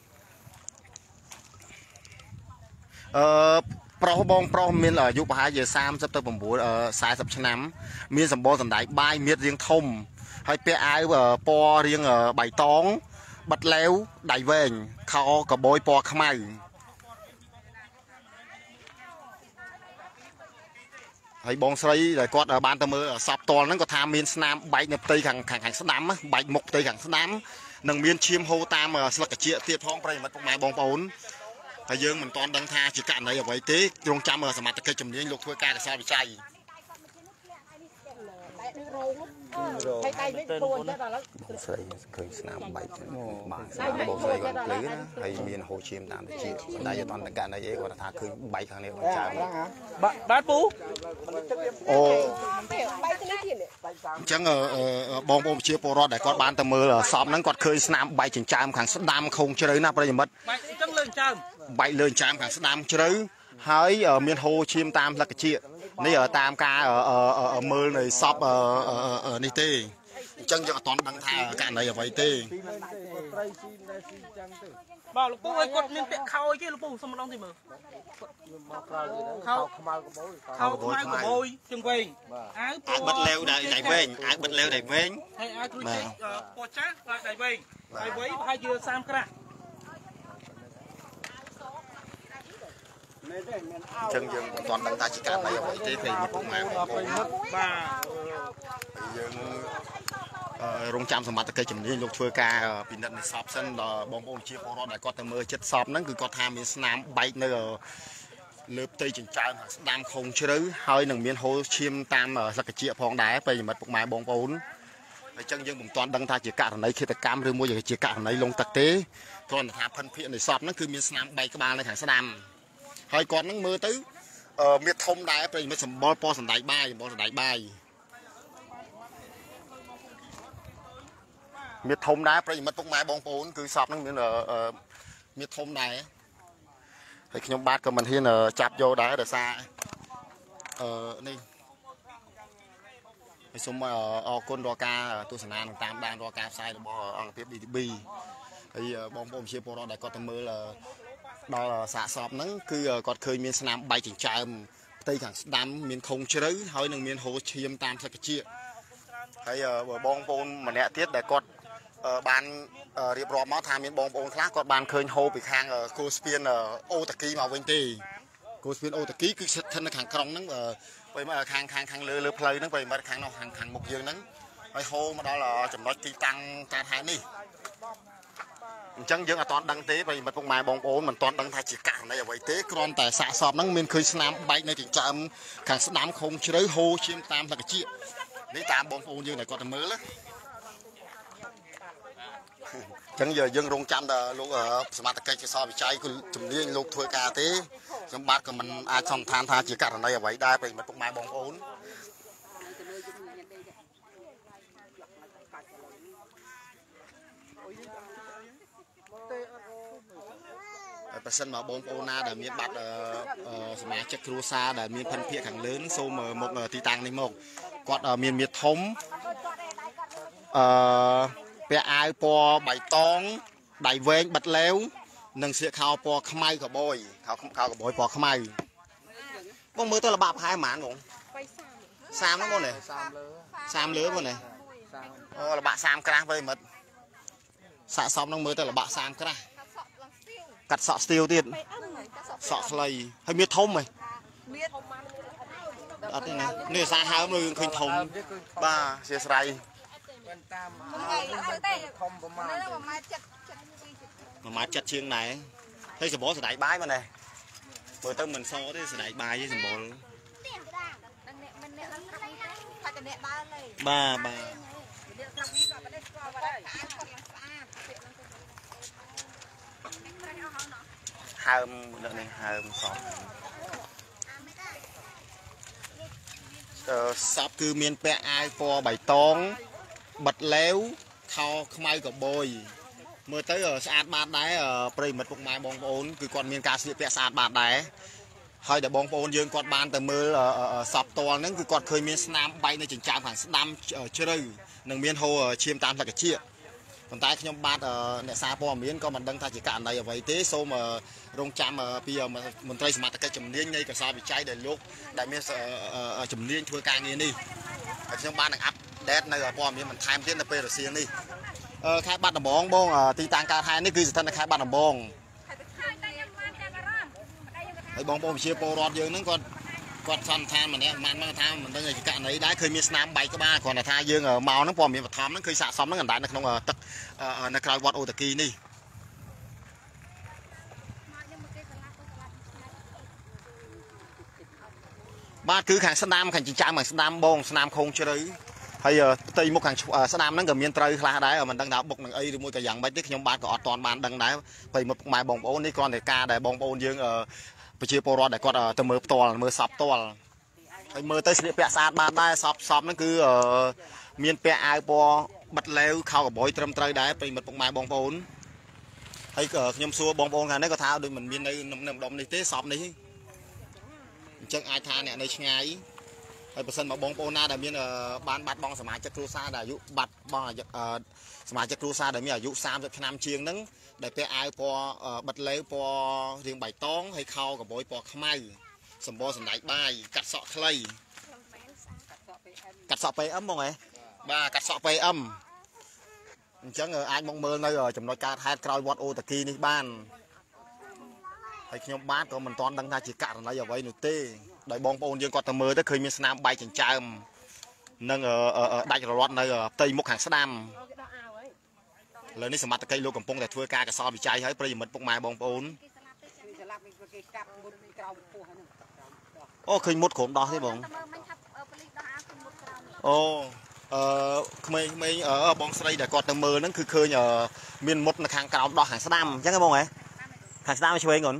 [SPEAKER 1] ប្រុសបងប្រុសមានអាយុប្រហែលជា30ទៅ40ឆ្នាំមានសម្បល់សណ្ដែកបាយមៀតរាងធំហើយពាក់អាវពណ៌រាងបៃតងបិទឡេវដៃវែងខោកបួយពណ៌ខ្មៅហើយបងស្រីដែលគាត់បានទៅមើលសពតលហ្នឹងគាត់ថាមានស្នាមបែកនៅផ្ទៃខាងស្ដាំបែកមុខផ្ទៃខាងស្ដាំនិងមានឈាមហូរតាមស្លឹកត្រចៀកទៀតផងប្រិយមិត្តពុកម៉ែបងប្អូនហើយយើងមិនទាន់ដឹងថាជាករណីអ្វីទេទ្រង់ចាំសមត្ថកិច្ចជំនាញលោកធ្វើការកសលវិច័យ
[SPEAKER 4] ហើយដៃនេះពួនទៅដល់
[SPEAKER 1] បងស្រីឃើញស្នាមបែកបាទស្នាមបងស្រីគាត់ភ្លឺណាហើយមានហូរឈាមតាមត្រចៀកប៉ុន្តែយើងអត់ដឹងករណីអីគាត់ថាឃើញបែកខាងនេះបងចៅ
[SPEAKER 4] បាទពូ
[SPEAKER 1] អូ
[SPEAKER 4] បែកទៅនេះទៀត
[SPEAKER 1] អញ្ចឹងបងប្អូនប្រជាពលរដ្ឋដែលគាត់បានទៅមើលសពហ្នឹងគាត់ឃើញស្នាមបែកចិញ្ចើមខាងស្ដាំខុងជ្រៅណាប្រិយមិត្ត
[SPEAKER 4] បែកអញ្ចឹងលើចិញ្ចើម
[SPEAKER 1] បែកលើចិញ្ចើមខាងស្ដាំជ្រៅហើយមានហូរឈាមតាមស្លឹកត្រចៀកនេះតាមការមើលនៃសពនេះទេអញ្ចឹងយើងអត់ទាន់ដឹងថាករណីអ្វីទេ
[SPEAKER 4] បាទលោកពូឲ្យគាត់មានពាក្យខោអីទេលោកពូសុំម្ដងទីមើលខោខ្មៅកបោយខោខ្មៅកបោយជើងវែង
[SPEAKER 1] អាវបិទលេវដៃវែងអាវបិទលេវដៃវែង
[SPEAKER 4] ហើយអាវគ្រូចេកពណ៌ចាស់ដៃវែងដៃវែងប្រហែលជា30ក្រាស់
[SPEAKER 1] អញ្ចឹងយើងមិនទាន់ដឹងថាជាករណីអ្វីទេពេលមកពុកម៉ែបងប្អូន
[SPEAKER 4] បាទ
[SPEAKER 1] យើងរងចាំសមត្ថកិច្ចជំនាញលោកធ្វើការពិនិត្យនៃសពសិនដល់បងប្អូនជាពលរដ្ឋដែលគាត់ទៅមើលចិត្តសពហ្នឹងគឺគាត់ថាមានស្នាមបែកនៅលើផ្ទៃចិញ្ចើមស្ដាំខុងជ្រៅហើយនឹងមានហូរឈាមតាមស្លឹកត្រចៀកផងដែរពេលមិត្តពុកម៉ែបងប្អូនអញ្ចឹងយើងមិនទាន់ដឹងថាជាករណីឃាតកម្មឬមួយជាករណីលងទឹកទេគ្រាន់តែថាភិនភាគនៃសពហ្នឹងគឺមានស្នាមបែកក្បាលនៅខាងស្ដាំហើយគាត់នឹងមើលទៅមានធំដែរប្រិមិត្តសម្បល់ពណ៌សណ្ដែកបាយមានធំដែរប្រិមិត្តពុកម៉ែបងប្អូនគឺសពនឹងមានធំដែរហើយខ្ញុំបាទក៏មិនហ៊ានចាប់យកដែរដោយសារនេះហើយសូមអរគុណរាល់ការទស្សនានិងតាមដានរាល់ការផ្សាយរបស់អង្គភាព DTB ហើយបងប្អូនជាពលរដ្ឋដែលគាត់ទៅមើលដល់សាកសពហ្នឹងគឺគាត់ឃើញមានស្នាមបែកចិញ្ចើមផ្ទៃខាងស្ដាំមានខុងជ្រៅហើយនឹងមានហូរឈាមតាមស្លឹកត្រចៀកហើយបងប្អូនម្នាក់ទៀតដែលគាត់បានរៀបរាប់មកថាមានបងប្អូនខ្លះគាត់បានឃើញហូរពីខាងគោលស្ពានអូតាគីមកវិញទេគោលស្ពានអូតាគីគឺស្ថិតនៅខាងក្រុងហ្នឹងពេលមកខាងលើផ្លូវហ្នឹងពេលមកខាងនោះខាងមុខយើងហ្នឹងហើយហូរមកដល់ចំណុចទីតាំងកើតហេតុនេះអញ្ចឹងយើងអត់ទាន់ដឹងទេប្រិយមិត្តពុកម៉ែបងប្អូនមិនទាន់ដឹងថាជាករណីអ្វីទេគ្រាន់តែសាកសពហ្នឹងមានឃើញស្នាមបែកនៅចិញ្ចើមខាងស្ដាំខុងជ្រៅហូរឈាមតាមស្លឹកត្រចៀកនេះតាមបងប្អូនយើងដែលគាត់ទៅមើលណាអញ្ចឹងយើងរងចាំតែលោកសមត្ថកិច្ចកសលវិច័យគឺជំនាញលោកធ្វើការទេខ្ញុំបាទក៏មិនអាចសន្និដ្ឋានថាជាករណីអ្វីដែរប្រិយមិត្តពុកម៉ែបងប្អូនប្រសិនមកបងប្អូនណាដែលមានបាត់សមាជិកគ្រួសារដែលមានភិនភាគខាងលើនឹងសូមមកទីតាំងនេះមកគាត់មានមាឌធំពាក់អាវពណ៌បៃតងដៃវែងបិទឡេវនិងស្លៀកខោពណ៌ខ្មៅកបយខោកបយពណ៌ខ្មៅបងមើលទៅលបាក់ប្រហែលប៉ុន្មានបង30ហ្នឹងបងនេះ30លើបងនេះអូលបាក់30ក្រាស់វិញមិត្តសាកសមហ្នឹងមើលទៅលបាក់30ក្រាស់កាត់សក់ស្ទៀវទៀតសក់ខ្លីហើយមានធំហ៎អត់ទេណានេះសារហើមយើងឃើញធំបាទអធិស្ឋានតាមធំប្រមាណ1.7 ម៉ែត្រជាងដែរហើយសម្បល់សណ្ដែកបាយមកណែមើលទៅមិនសទេសណ្ដែកបាយទេសម្បល់បាទហើមនៅនេះហើមសពសពគឺមានពាក់អាវពណ៌បៃតងបិទឡេវខោខ្មៅកបយមើលទៅស្អាតបាតដែរប្រិមិត្តពុកម៉ែបងប្អូនគឺគាត់មានការស្លៀកពាក់ស្អាតបាតដែរហើយដែលបងប្អូនយើងគាត់បានទៅមើលសពតលហ្នឹងគឺគាត់ឃើញមានស្នាមបែកនៅចិញ្ចើមខាងស្ដាំជ្រៅនិងមានហូរឈាមតាមស្លឹកត្រចៀកប៉ុន្តែខ្ញុំបាទអ្នកសារព័ត៌មានក៏មិនដឹងថាជាករណីអ្វីទេសូមរងចាំពីមន្ត្រីសមត្ថកិច្ចជំនាញនៃកសលវិច័យដែលលោកដែលមានជំនាញធ្វើការងារនេះហើយខ្ញុំបាននឹងអាប់ដេតនៅព័ត៌មានបន្ថែមទៀតនៅពេលរសៀលនេះខេត្តបាត់ដំបងបងទីតាំងកើតហេតុនេះគឺស្ថិតនៅខេត្តបាត់ដំបងហើយបងប្អូនប្រជាពលរដ្ឋយើងហ្នឹងគាត់គាត់សន្និដ្ឋានម្នាក់មិនថាមិនដឹងជាកណីដែរឃើញមានស្នាមបែកក្បាលគ្រាន់តែថាយើងមកហ្នឹងព័ត៌មានបឋមហ្នឹងឃើញសាកសមហ្នឹងអណ្ដែតនៅក្នុងទឹកនៅក្រៅវត្តអូតាគីនេះបាទគឺខាងស្ដាមខាងចិញ្ចើមខាងស្ដាមបងស្នាមខូងជ្រៅហើយផ្ទៃមុខខាងស្ដាមហ្នឹងក៏មានត្រូវខ្លះដែរមិនដឹងថាបុកនឹងអីឬមួយក៏យ៉ាងម៉េចទេខ្ញុំបាទក៏អត់ទាន់បានដឹងដែរពេលមកពុកម៉ែបងប្អូននេះគ្រាន់តែការដែលបងប្អូនយើងប្រជាពលរដ្ឋដែលគាត់ទៅមើលផ្ទាល់មើលសពផ្ទាល់ហើយមើលទៅស្លៀកពាក់ស្អាតបានដែរសពហ្នឹងគឺមានពាក់អាវពណ៌បិទឡេវខោកបយត្រឹមត្រូវដែរប្រិមិត្តពុកម៉ែបងប្អូនហើយខ្ញុំសួរបងប្អូនខាងនេះក៏ថាដូចមិនមាននៅម្ដុំនេះទេសពនេះអញ្ចឹងអាចថាអ្នកនៅឆ្ងាយហើយបើសិនមកបងប្អូនណាដែលមានបានបាត់បង់សមាជិកគ្រួសារដែលអាយុបាត់បង់សមាជិកគ្រួសារដែលមានអាយុ30ឆ្នាំជាងហ្នឹងដែលពាក់អាវពណ៌បិទឡេវពណ៌រាងបៃតងហើយខោកបយពណ៌ខ្មៅសម្បរសណ្ដែកបាយកាត់សក់ខ្លីកាត់សក់ PM ហ្មងហ៎បាទកាត់សក់ PM អញ្ចឹងអាចមកមើលនៅចំណុចកើតហេតុក្រោយវត្តអូតាគីនេះបានហើយខ្ញុំបាទក៏មិនទាន់ដឹងថាជាករណីអ្វីនោះទេដោយបងប្អូនយើងគាត់ទៅមើលទៅឃើញមានស្នាមបែកចិញ្ចើមនិងដាច់រលាត់នៅផ្ទៃមុខខាងស្ដាំឥឡូវនេះសមត្ថកិច្ចលោកកំពុងតែធ្វើការកសលវិច័យឲ្យប្រិយមិត្តពុកម៉ែបងប្អូនអូឃើញមុតក្រុមដោះទេបងអូក្មេងបងស្រីដែលគាត់ទៅមើលហ្នឹងគឺឃើញមានមុតនៅខាងក្រោមដោះខាងស្ដាំអញ្ចឹងហ៎បងហ៎ខាងស្ដាំឆ្វេងហ្នឹង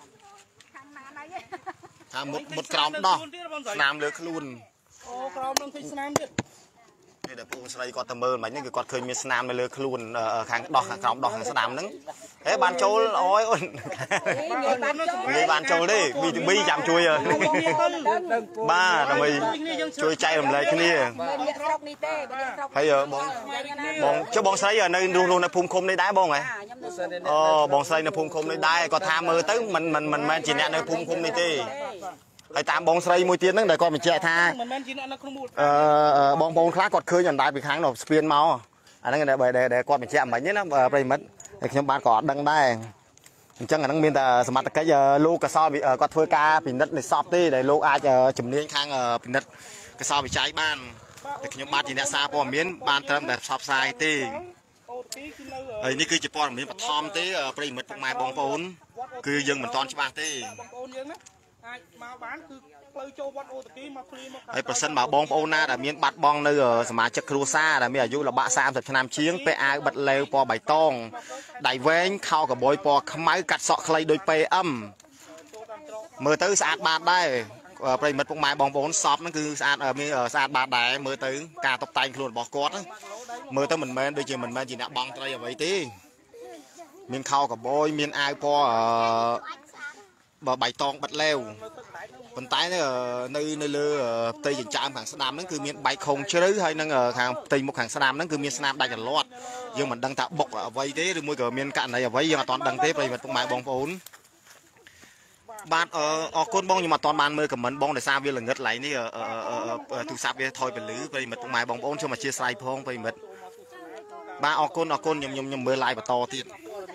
[SPEAKER 1] ថាមុតក្រោមដោះស្នាមលើខ្លួន
[SPEAKER 4] អូក្រោមនឹងឃើញស្នាមទៀត
[SPEAKER 1] នេះដែលបងស្រីគាត់ទៅមើលមិនហ្នឹងគឺគាត់ឃើញមានស្នាមនៅលើខ្លួនខាងដោះខាងក្រោមដោះខាងស្ដាំហ្នឹងហេបានចូលអូយអូននិយាយបានចូលទេមីចាំជួយបាទដើម្បីជួយចែករំលែកគ្នាហើយបងចុះបងស្រីនៅរស់នៅភូមិឃុំនេះដែរបងហ៎អូបងស្រីនៅភូមិឃុំនេះដែរគាត់ថាមើលទៅមិនមែនជាអ្នកនៅភូមិឃុំនេះទេហើយតាមបងស្រីមួយទៀតហ្នឹងដែលគាត់បញ្ជាក់ថា
[SPEAKER 4] មិនមែនជាអ្នកនៅក្នុងមូល
[SPEAKER 1] បងប្អូនខ្លះគាត់ឃើញអណ្ដែតពីខាងនោះស្ពានមកអាហ្នឹងដែលគាត់បញ្ជាក់មិញណាប្រិមិត្តហើយខ្ញុំបាទក៏អត់ដឹងដែរអញ្ចឹងអាហ្នឹងមានតែសមត្ថកិច្ចលោកកសលគាត់ធ្វើការពិនិត្យនៃសពទេដែលលោកអាចជំនាញខាងពិនិត្យកសលវិច័យបានតែខ្ញុំបាទជាអ្នកសារព័ត៌មានបានត្រឹមតែផ្សព្វផ្សាយទេហើយនេះគឺជាព័ត៌មានបឋមទេប្រិមិត្តពុកម៉ែបងប្អូនគឺយើងមិនទាន់ច្បាស់ទេ
[SPEAKER 4] បងប្អូនយើងណាអាចមកបានគឺផ្លូវចូលវត្តអូតាគីមកឃ្លីមក
[SPEAKER 1] ហើយប្រសិនបើបងប្អូនណាដែលមានបាត់បង់នៅសមាជិកគ្រួសារដែលមានអាយុល្បាក់30ឆ្នាំជាងពាក់អាវបិទឡេវពណ៌បៃតងដៃវែងខោកបយពណ៌ខ្មៅកាត់សក់ខ្លីដូច PM មើលទៅស្អាតបាតដែរប្រិមិត្តពុកម៉ែបងប្អូនសពហ្នឹងគឺស្អាតមានស្អាតបាតដែរមើលទៅការតុបតែងខ្លួនរបស់គាត់មើលទៅមិនមែនដូចជាមិនមែនជាអ្នកបងត្រីអ្វីទេមានខោកបយមានអាវពណ៌បៃតងបិទឡេវប៉ុន្តែនៅលើផ្ទៃចិញ្ចើមខាងស្ដាំហ្នឹងគឺមានបែកខុងជ្រៅហើយនឹងខាងផ្ទៃមុខខាងស្ដាំហ្នឹងគឺមានស្នាមដាច់រលាត់យើងមិនដឹងថាបុកអ្វីទេឬមួយក៏មានករណីអ្វីយើងអត់ទាន់ដឹងទេប្រិយមិត្តពុកម៉ែបងប្អូនបាទអរគុណបងខ្ញុំអត់ទាន់បានមើលខមមិនបងដោយសារវាល្ងឹតឡៃនេះទូរស័ព្ទវាថយពលឺប្រិយមិត្តពុកម៉ែបងប្អូនខ្ញុំអធិស្ឋានផងប្រិយមិត្តបាទអរគុណខ្ញុំមើល live បន្តទៀត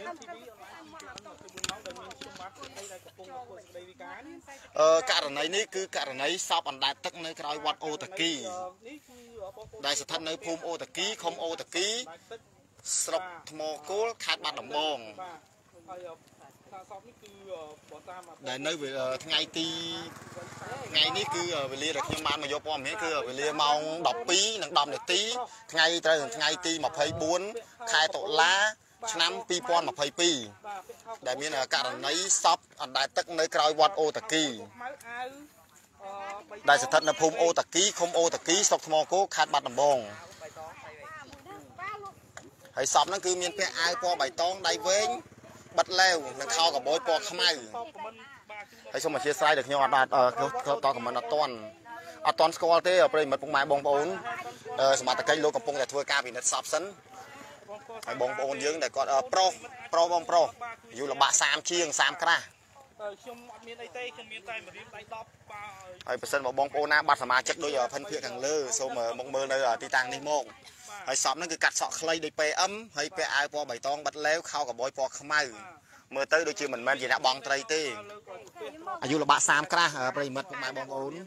[SPEAKER 1] ករណីនេះគឺករណីសពអណ្ដែតទឹកនៅក្រោយវត្តអូតាគីដែលស្ថិតនៅភូមិអូតាគីឃុំអូតាគីស្រុកថ្មគោលខេត្តបាត់ដំបងដែលនៅថ្ងៃនេះគឺវេលាដែលខ្ញុំបានមកយកព័ត៌មានគឺវេលាម៉ោង 12:10 នាទីថ្ងៃត្រូវថ្ងៃទី24 ខែតុលាឆ្នាំ2022ដែលមានករណីសពអណ្ដែតទឹកនៅក្រោយវត្តអូតាគីដែលស្ថិតនៅភូមិអូតាគីឃុំអូតាគីស្រុកថ្មគោខេត្តបាត់ដំបងហើយសពហ្នឹងគឺមានពាក់អាវពណ៌បៃតងដៃវែងបិទឡេវនិងខោកបយពណ៌ខ្មៅហើយសូមអធិស្ឋានដែលខ្ញុំអត់តខមមិនអត់ទាន់ស្គាល់ទេប្រិយមិត្តពុកម៉ែបងប្អូនសមត្ថកិច្ចលោកកំពុងតែធ្វើការពិនិត្យសពសិនហើយបងប្អូនយើងដែលគាត់ប្រុសបងប្រុសអាយុល្បាក់30ជាង30ក្រាស់
[SPEAKER 4] ខ្ញុំអត់មានអីទេខ្ញុំមានតែម្រាមដៃ10បាទ
[SPEAKER 1] ហើយបើសិនបងប្អូនណាបាត់សមាជិកដូចភិនភាគខាងលើសូមមកមើលនៅទីតាំងនេះមកហើយសពហ្នឹងគឺកាត់សក់ខ្លីដូច PM ហើយពាក់អាវពណ៌បៃតងបិទឡេវខោកបយពណ៌ខ្មៅ mưa tới đôi chưa mình men gì đã bong tây têอายุระบะ3ក្រាស់ប្រិមិត្តពុកម៉ែបងប្អូន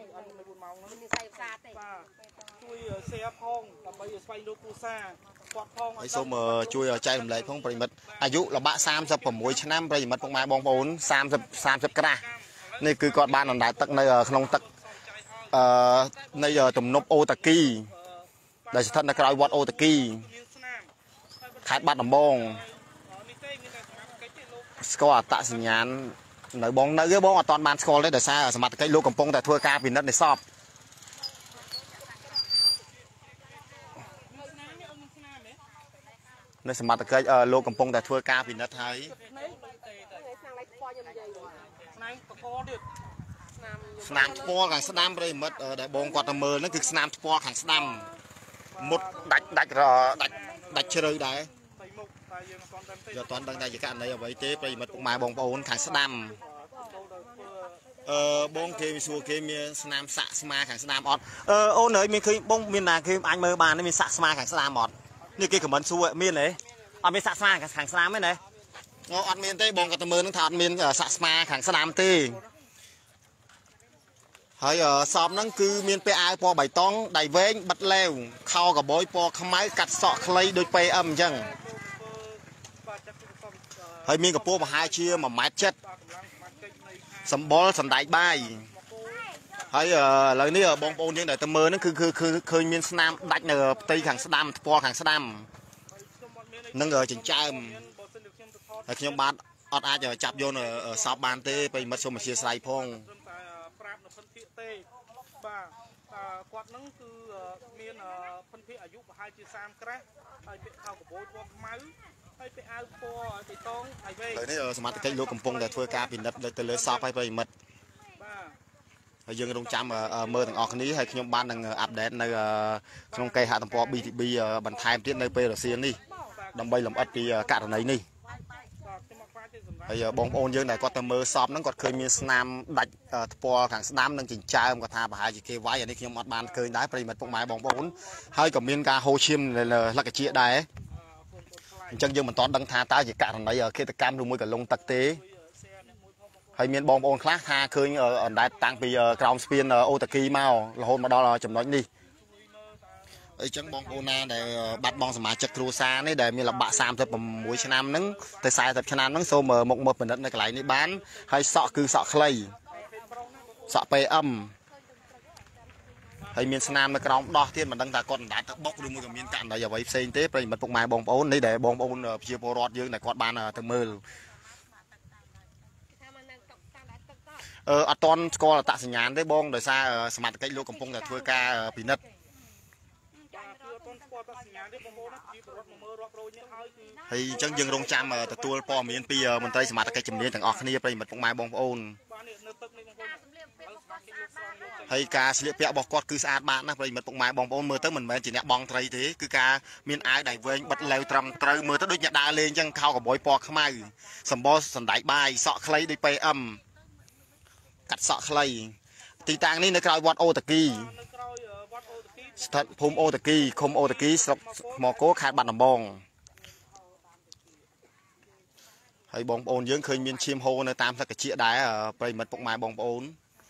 [SPEAKER 4] ជួយ share ផងដើម្បីស្វែងរកគ្រួសារគាត់ផង
[SPEAKER 1] ហើយសូមជួយចែករំលែកផងប្រិមិត្តអាយុระบะ36ឆ្នាំប្រិមិត្តពុកម៉ែបងប្អូន30ក្រាស់នេះគឺគាត់បានអណ្ដែតទឹកនៅក្នុងទឹកនៃទំនប់អូតាគីដែលស្ថិតនៅក្រោយវត្តអូតាគីខេត្តបាត់ដំបងស្គាល់អត្តសញ្ញាណនៅបងនៅទេបងអត់ទាន់បានស្គាល់ទេដោយសារសមត្ថកិច្ចលោកកំពុងតែធ្វើការពិនិត្យនៃសពនៅសមត្ថកិច្ចលោកកំពុងតែធ្វើការពិនិត្យហើយស្នាមថ្ពាល់ខាងស្ដាំប្រិមិត្តដែលបងគាត់ទៅមើលហ្នឹងគឺស្នាមថ្ពាល់ខាងស្ដាំមុតដាច់ជ្រៅដែរយកអត់ទាន់ដឹងថាជាករណីអ្វីទេប្រិមិត្តពុកម៉ែបងប្អូនខាងស្ដាំបងគេសួរគេមានស្នាមសាក់ស្មាខាងស្ដាំអត់អូនហើយមានឃើញបងមានណាគេអញមើលបានមានសាក់ស្មាខាងស្ដាមអត់នេះគេខមមិនសួរមានទេអត់មានសាក់ស្មាខាងស្ដាមទេណាអត់មានទេបងក៏ទៅមើលនឹងថាអត់មានសាក់ស្មាខាងស្ដាមទេហើយសពហ្នឹងគឺមានពាក់អាវពណ៌បៃតងដៃវែងបិទលែវខោកបយពណ៌ខ្មៅកាត់សក់ខ្លីដូច PM អញ្ចឹងហើយមានកម្ពស់ប្រហែលជា1.7 ម៉ែត្រសម្បុរសណ្ដែកបាយហើយឥឡូវនេះបងប្អូនយើងដែលទៅមើលហ្នឹងគឺឃើញមានស្នាមដាច់នៅផ្ទៃខាងស្ដាំថ្ពាល់ខាងស្ដាំនឹងចិញ្ចើមហើយខ្ញុំបាទអត់អាចចាប់យកសពបានទេប្រិមិត្តសូមអធិស្ឋានផង
[SPEAKER 4] ប្រាប់នៅភិនភាគទេបាទគាត់ហ្នឹងគឺមានភិនភាគអាយុប្រហែលជា30ក្រាស់ហើយពាក់ខោកបូចពណ៌ខ្មៅហើយពាក់អាវពណ៌បៃតងហើយវែង
[SPEAKER 1] ឥឡូវនេះសមត្ថកិច្ចលោកកំពុងតែធ្វើការពិនិត្យទៅលើសពហើយប្រិមិត្ត
[SPEAKER 4] បាទ
[SPEAKER 1] ហើយយើងរងចាំមើលទាំងអស់គ្នាហើយខ្ញុំបាននឹងអាប់ដេតនៅក្នុងគេហទំព័រ BTB បន្ថែមទៀតនៅពេលរសៀលនេះដើម្បីលម្អិតពីករណីនេះហើយបងប្អូនយើងដែលគាត់ទៅមើលសពហ្នឹងគាត់ឃើញមានស្នាមដាច់ថ្ពាល់ខាងស្ដាំនិងចិញ្ចើមគាត់ថាប្រហែលជាគេវាយអានេះខ្ញុំអត់បានឃើញដែរប្រិមិត្តពុកម៉ែបងប្អូនហើយក៏មានការហូរឈាមលក្ខជាដែរអញ្ចឹងយើងមិនទាន់ដឹងថាតើជាករណីឃាតកម្មឬមួយកលងទឹកទេហើយមានបងប្អូនខ្លះថាឃើញអណ្ដែតតាំងពីក្រោមស្ពានអូតាគីមករហូតមកដល់ចំណុចនេះអញ្ចឹងបងប្អូនណាដែលបាត់បង់សមាជិកគ្រួសារនេះដែលមានលបាក់36ឆ្នាំហ្នឹងទៅ40ឆ្នាំហ្នឹងសូមមកមើលពិនិត្យនៅកន្លែងនេះបានហើយសក់គឺសក់ខ្លីសក់ PM ហើយមានស្នាមនៅក្រោមដោះទៀតមិនដឹងថាគាត់អណ្ដែតទៅបុកឬមួយក៏មានករណីអ្វីផ្សេងទេប្រិមិត្តពុកម៉ែបងប្អូននេះដែលបងប្អូនប្រជាពលរដ្ឋយើងដែលគាត់បានទៅមើលអត់ទាន់ស្គាល់អត្តសញ្ញាណទេបងដោយសារសមត្ថកិច្ចលោកកំពុងតែធ្វើការពិនិត្យហើយអញ្ចឹងយើងរងចាំទទួលព័ត៌មានពីមន្ត្រីសមត្ថកិច្ចជំនាញទាំងអស់គ្នាប្រិមិត្តពុកម៉ែបងប្អូនហើយការស្លៀកពាក់របស់គាត់គឺស្អាតបាតណាស់ប្រិមិត្តពុកម៉ែបងប្អូនមើលទៅមិនមែនជាអ្នកបងត្រីទេគឺការមានអាវដៃវែងបិទលែវត្រឹមត្រូវមើលទៅដូចអ្នកដើរលេងអញ្ចឹងខោកបយពណ៌ខ្មៅសម្បល់សណ្ដែកបាយសក់ខ្លីដូច PM កាត់សក់ខ្លីទីតាំងនេះនៅក្រោយវត្តអូតាគីស្ថិតភូមិអូតាគីឃុំអូតាគីស្រុកថ្មគោខេត្តបាត់ដំបងហើយបងប្អូនយើងឃើញមានឈាមហូរនៅតាមស្លឹកកញ្ចៀកដែរប្រិមិត្តពុកម៉ែបងប្អូន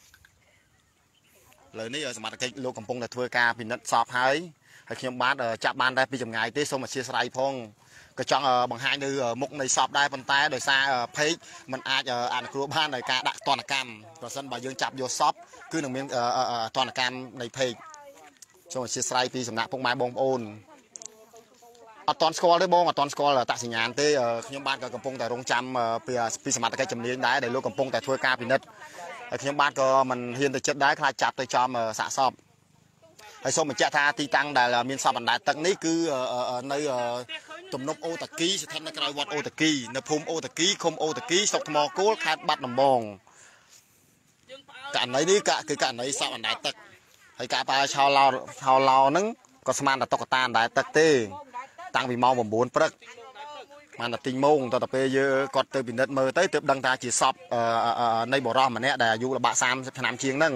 [SPEAKER 1] លើនេះសមត្ថកិច្ចលោកកំពុងតែធ្វើការពិនិត្យសពហើយខ្ញុំបាទចាប់បានតែពីចម្ងាយទេសូមអធិស្ឋានផងក៏ចង់បង្ហាញនៅមុខនៃសពដែរប៉ុន្តែដោយសារเพจมันអាចអនុគ្រោះបានដោយការដាក់ទណ្ឌកម្មប្រសិនបើយើងចាប់យកសពគឺនឹងមានទណ្ឌកម្មនៃเพจសូមអធិស្ឋានពីសំណាក់ពុកម៉ែបងប្អូនអត់ទាន់ស្គាល់ទេបងអត់ទាន់ស្គាល់អត្តសញ្ញាណទេខ្ញុំបាទក៏កំពុងតែរងចាំពីសមត្ថកិច្ចជំនាញដែរដែលលោកកំពុងតែធ្វើការពិនិត្យហើយខ្ញុំបាទក៏មិនហ៊ានទៅចិត្តដែរខ្លាចចាប់ទៅចំសាកសពហើយសូមបញ្ជាក់ថាទីតាំងដែលមានសពអណ្ដែតទឹកនេះគឺនៅទំនប់អូតាគីស្ថិតនៅក្រោយវត្តអូតាគីនៅភូមិអូតាគីឃុំអូតាគីស្រុកថ្មគោលខេត្តបាត់ដំបងករណីនេះគឺករណីសពអណ្ដែតទឹកហើយការប្រើឆោឡោហ្នឹងក៏ស្មានតែតុក្កតាអណ្ដែតទឹកទេតាំងពីម៉ោង9ព្រឹកបានតែទីម៉ោងតទៅពេលយើងគាត់ទៅពិនិត្យមើលទៅទើបដឹងថាជាសពនៃបរិសម្នាក់ដែលអាយុល្បាក់30ឆ្នាំជាងហ្នឹង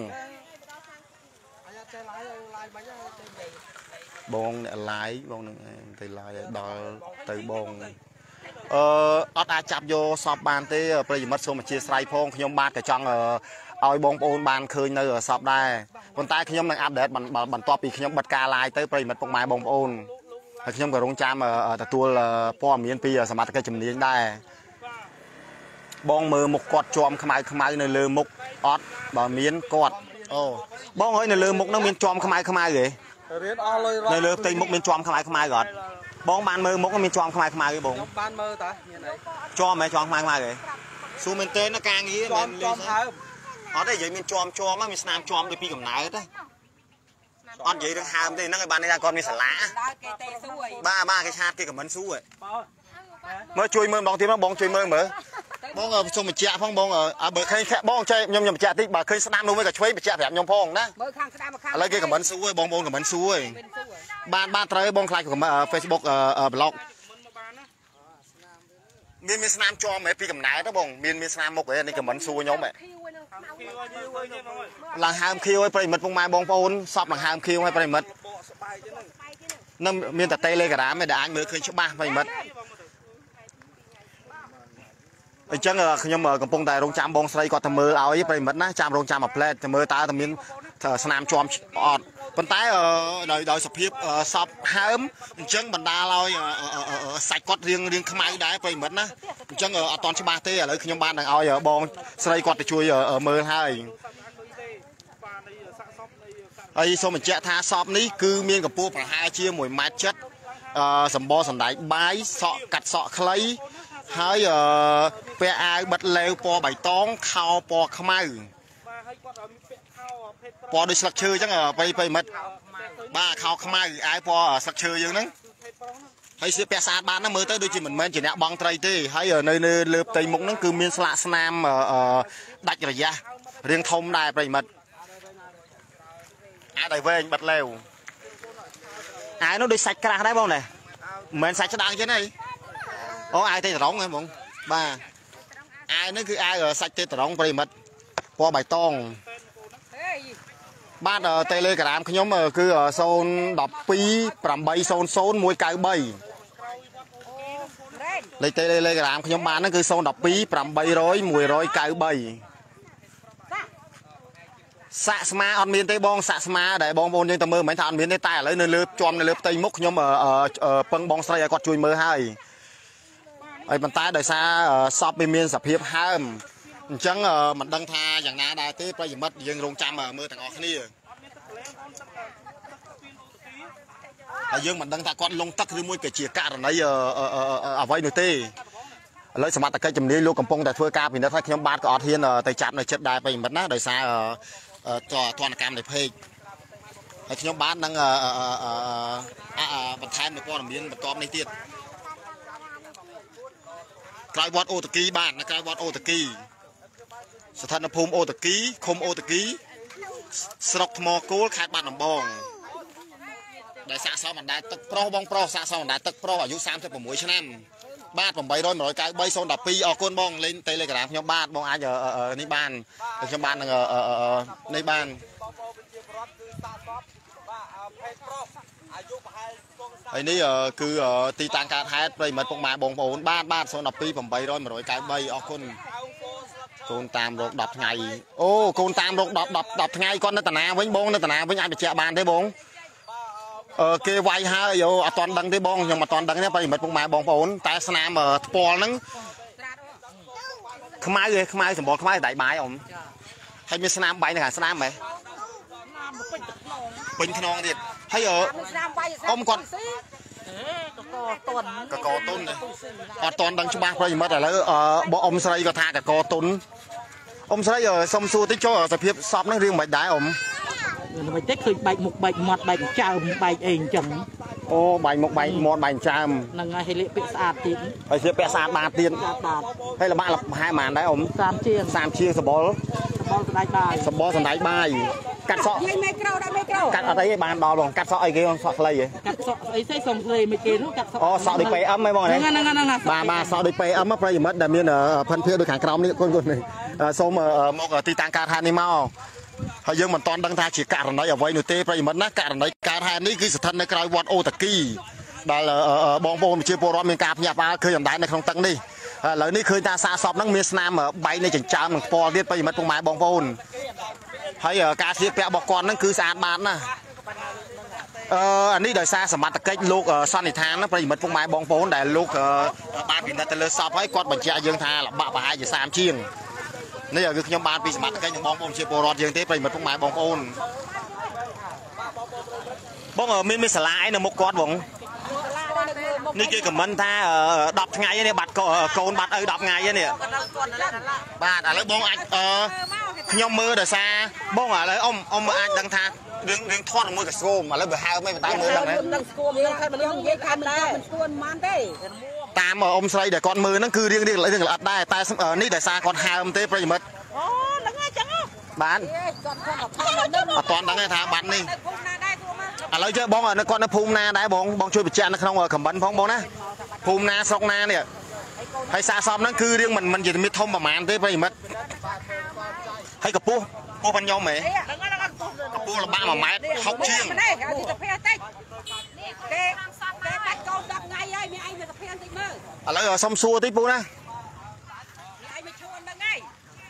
[SPEAKER 1] បងអ្នកឡាយបងនឹងទៅឡាយដល់ទៅបងอดอาจับโยสอบบานเต้ประยุทธ์สมชีสไลพงขยมบาดกระจังเอาบงโอนบานคืนในสอบได้คนใต้ขยมนังอัปเดตบันต่อปีขยมบัดกาลายเต้ประยุทธ์ปงไม้บงโอนขยมกับโรงจามแต่ตัวป้อมมีนปีสามารถกระจำเนียงได้บงมือมุกกอดจอมขมายในเรือมุกอดบ่มีนกอดโอ้บงเฮ้ยในเรือมุกนั่งมีนจอมขมายเลยในเรือตีมุกมีนจอมขมายก่อนบงบานมือมุกมีนจอมขมายเลยบง
[SPEAKER 5] บานมือตา
[SPEAKER 1] จอมไหมจอมขมายเลยซูเมนเต้นกลางงี้จอมอ๋อได้ยังมีจอมมั้งมีสนามจอมโดยปีกับไหนได้อ๋อยังต้องหามได้นั่งไอ้บ้านในก่อนมีสละบ้าcáiชาติcáiกับมันสู้อ่ะเมื่อช่วยมือบองทีมันบองช่วยมือเหมือบองส่งมาเจ้าพ่องบองเบอร์เคยบองใจยมเจ้าที่บ่เคยสนามนู้นไม่กับช่วยไปเจ้าแบบยมพ่องนะอะไรเกี่ยวกับมันสู้บองกับมันสู้บ้านเตยบองคลายกับเฟซบุ๊กบล็อกมีสนามจอมไหมปีกับไหนต้องบองมีสนามมกเลยนี่กับมันสู้ยมไหมหลังหามคิวให้ไปหมดพงมาบองปูนสอบหลังหามคิวให้ไปหมดนั่นมีแต่เตะเลยกระดาษไม่ได้อ่านมือเคยชบ้าไปหมดไอ้จังขยมกับพงแต่โรงจามบองใส่ก็ทำมือเอาไอ้ไปหมดนะจามโรงจามแบบแปลทำมือตาทำมินสนามจอมอดปันท้ายโดยสภาพสอบหามจังบรรดาเราใส่กอดเรียงขมายได้ไปหมดนะจังตอนชบ้าเตะเลยขยมบ้านเอาบองใส่กอดไปช่วยมือให้ไอ้สมัยเจ้าท่าสอบนี้คือเมียนกับปูประหารเชี่ยมวยมาชัดสมบูรณ์สันได้ใบเสาะกัดเสาะคล้ายให้ไปอาบัดเลวปอใบตองข้าวปอขมายปอโดยสักชื่อจังไปมัดบ้าข้าวขมายไอ้ปอสักชื่ออย่างนั้นให้เสียเปียศาสตร์บ้านน้ำมือเต้โดยจีเหมือนจีเนี่ยบองไตรตีให้ในเลือบตีมุกนั้นคือเมียนสละสนามดักระยะเรียงทมได้ไปมัดได้เว้ยบัดเร็วnó đi sạch ra đấy không này mình sạch cho đang chứ này ô ai tê rỗng em bụng ba ai nó cứ ai ở sạch tê rỗngไปmất qua bài tông ban ở tê lê cả đám nhóm mà cứ ở zone đập pi làm bay zone mùi cài bay lấy tê lê cả đám nhóm ban nó cứ zone đập pi làm bay rồi mùi rồi cài bayสะสมาอันมีนเตบองสะสมาได้บองบนยังตะมือเหมือนทานมีนได้ตายเลยในเลือบจอมในเลือบตีมุกยมเปิงบองใส่กอดจุยมือให้ไอ้บรรดาได้ซาสอบมีนสะเพียบห้ามจังมันดังทาอย่างน้าได้ที่ไปอย่างมัดยังลงจำมือต่างออกนี่ยังมันดังทากอดลงตักหรือมวยเกจีกะอะไรนี่เอาไว้หนุ่ยตีเลยสมัติตะเกียบจำนี้ลูกกำปงแต่ทั่วกาปีนั้นถ้าขยมบาดก็อดเทียนแต่จับในเช็ดได้ไปอย่างมัดนะได้ซาต่อทอนกรรมในเพลงไอ้ขยมบ้านนั่งบรรทัดในป้อนมีนบรรทอมในเตี้ยกลายวัดโอตะกี้บ้านนะกลายวัดโอตะกี้สถานภูมิโอตะกี้คมโอตะกี้สลบทมโกลขาดบ้านหนองบองได้สะสมมันได้ตึกโปรบองโปรสะสมมันได้ตึกโปรอายุ36 ชั่วโมงบ้านผมใบร้อย100 กายใบโซนดับปีออกก้นบ้องเล่นเตะเลยกระดาษขยมบ้านบ้องอาจจะในบ้านขยมบ้านในบ้านไอ้นี่คือตีต่างการแท้ไปเหมือนพวกมาบงโอนบ้านโซนดับปีผมใบร้อย100 กายใบออกก้นโกนตามรถดับไงโอ้โกนตามรถดับไงก้อนนัตนาวิ่งบงนัตนาวิ่งไอ้ไปเจ้าบ้านได้บงเกวายฮะโยตอนดังที่บองยังมาตอนดังเนี่ยไปเหมือนพวกมาบองปนแต่สนามปอลนั้นขมายเลยขมายสมบูรณ์ขมายได้ใบผมให้มีสนามใบนะครับสนามไหมเป็นขนองเด็ดให้อมก่อนกะกอต้นเลยตอนดังชุบบ้าไปเหมือนแต่แล้วบ่อมสไลก็ทากะกอต้นอมสไลสมสูติโจสเพียบสอบนั่งเรียงใบได้อม
[SPEAKER 5] ใบเต็กคือใบหมกใบหมดใบจามใบเองจัง
[SPEAKER 1] โอ้ใบหมกใบหมดใบจาม
[SPEAKER 5] นั่งไงให้เละเปียสะอาดตีน
[SPEAKER 1] ไอ้เสียเปียสะอาดบาดตีนให้ละบ้าละให้มันได้อม3 เชียงสบอลสบอลสันได้ใบกัดเสาะกัดอะไรบ้านดอลงกัดเสาะไอ้เกี่ยวเสาะอะไร
[SPEAKER 5] กัดเสาะไอ้ไส้ส่งเลยไม่เกณฑ์กัดเสาะ
[SPEAKER 1] อ๋อเสาะได้ไปอ้ำไม่มองเลยมาเสาะได้ไปอ้ำมาไปมัดดำเนินพันเพื่อโดยขังกราวนี่คนๆนี่ส้มมกตีต่างการทานนี่มาให้ยังมันตอนดังทาฉีกการอะไรเอาไว้หนูเต้ไปมันนะการอะไรการทานนี่คือสถานในกลายวัดโอตะกี้ដល់បងប្អូនជាពលរដ្ឋមានការភ្ញាក់ផ្អើលឃើញអណ្ដែតនៅក្នុងទឹកនេះឥឡូវនេះឃើញថាសាកសពហ្នឹងមានស្នាមបែកនៃចិញ្ចើមនិងផ្ពាល់ទៀតប្រិមិត្តពុកម៉ែបងប្អូនហើយការស្លៀកពាក់របស់គាត់ហ្នឹងគឺស្អាតបាតណាស់អានេះដោយសារសមត្ថកិច្ចលោកសន្និដ្ឋានណាប្រិមិត្តពុកម៉ែបងប្អូនដែលលោកបានពិនិត្យទៅលើសពហើយគាត់បញ្ជាក់យើងថាលបាក់ប្រហែលជា30ជាងនេះគឺខ្ញុំបានពីសមត្ថកិច្ចនិងបងប្អូនជាពលរដ្ឋយើងទេប្រិមិត្តពុកម៉ែបងប្អូនបងមានសាលាអីនៅមុខគាត់បងនេះគេខមមិនថា10ថ្ងៃនេះបាត់កូនបាត់ឪ10ថ្ងៃនេះបាទឥឡូវបងអាចខ្ញុំមើលដោយសារបងឥឡូវអ៊ំអាចដឹងថារឿងធាត់មួយកស្គមឥឡូវបើហើមមិនតែមើលដឹងស្គមយើងខែមនុស្សនិយាយខែមិនដែរមិនស្គមមិនទេតាមអ៊ំស្រីដែលគាត់មើលហ្នឹងគឺរឿងល្អិតដែរតែនេះដោយសារគាត់ហើមទេប្រិមិត្តអូហ្នឹងហើយចឹងបាទអត់ទាន់ដឹងថាបាត់នេះឥឡូវជើបងគាត់នៅភូមិណាដែរបងជួយបញ្ជាក់នៅក្នុងខមមិនផងបងណាភូមិណាស្រុកណានេះហើយសាកសពហ្នឹងគឺរឿងមិនជាមានធំប្រហែលទេប្រិមិត្តហើយកពស់ពោះផងខ្ញុំហ៎កពស់លបាក់1ម៉ែត្រ60ជាងទេទៅភ័យតិចទេបាច់កូន10ថ្ងៃហើយមានឯងទៅភ័យតិចមើលឥឡូវសុំសួរតិចពូណាឯងមកឈួនហ្នឹងហើយ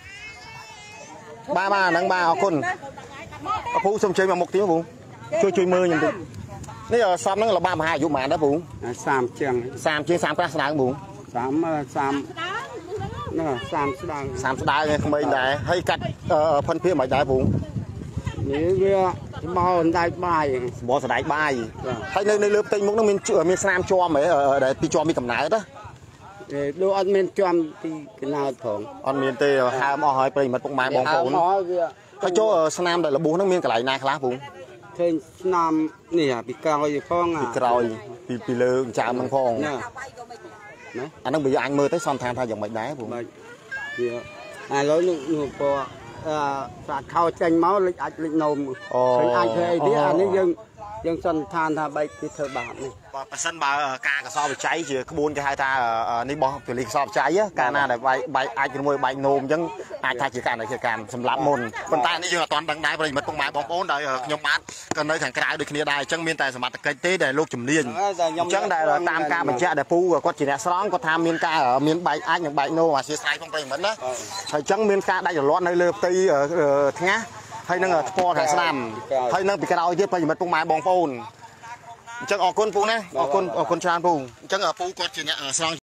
[SPEAKER 1] បាទហ្នឹងបាទអរគុណពូសុំជើញមកមុខទៀតពូជួយមើលខ្ញុំតិចនេះសពហ្នឹងលបាក់មហាអាយុប៉ុន្មានដែរពូ30ជាង30ប្រាស់ស្ដើងពូ30ស្ដើងក្មេងដែរហើយកាត់ផិនភៀមិនដែរពូនេះវាបោអណ្ដែតបាយបោសណ្ដែកបាយហើយនៅលើផ្ទៃមុខហ្នឹងមានស្នាមជាប់ហ៎ដែលពីជាប់ពីកំណើតណាដូចអត់មានជាប់ពីកំណើតផងអត់មានទេហើមអស់ហើយប្រិមិត្តពុកម៉ែបងប្អូនហើយចូលស្នាមដែលរបួសហ្នឹងមានកន្លែងណាខ្លះពូឃើញស្នាមនេះពីក្រោយផងពីក្រោយពីលើចាមហ្នឹងផងណាអាហ្នឹងបើយើងអញមើលទៅសន្និដ្ឋានថាយ៉ាងម៉េចដែរពូវាឥឡូវនោះពណ៌ស្រាតខោចេញមកលេចអាចលេចនោមឃើញអាចធ្វើអីទៀតអានេះយើងសន្និដ្ឋានថាបែកគេធ្វើបាបនេះបើសិនបើការកសោបច្ច័យជាក្បួនគេហៅថានេះបោះពលិកសោបច្ច័យកាលណាដែលបែកអាចជាមួយបែកនោមអញ្ចឹងអាចថាជាការសម្លាប់មុនប៉ុន្តែនេះយើងអត់ទាន់ដឹងដែរប្រិមិត្តពុកម៉ែបងប្អូនដោយខ្ញុំបាទក៏នៅខាងក្រៅដូចគ្នាដែរអញ្ចឹងមានតែសមត្ថកិច្ចទេដែលលោកជំនាញអញ្ចឹងដែលតាមការបញ្ជាក់ដែលពូគាត់ជាអ្នកស្រង់គាត់ថាមានការមានបែកអាចនិងបែកនោមអាសៀស្រ័យផងប្រិមិត្តណាហើយអញ្ចឹងមានការដាច់រលាត់នៅលើផ្ទៃថ្ងាសហើយនឹងស្ពាល់ខាងស្ដាំហើយនឹងពីក្រោយទៀតប្រិមិត្តពុកម៉ែបងប្អូនអញ្ចឹងអរគុណពូណាអរគុណច្រើនពូអញ្ចឹងពូគាត់ជាអ្នកស្រង់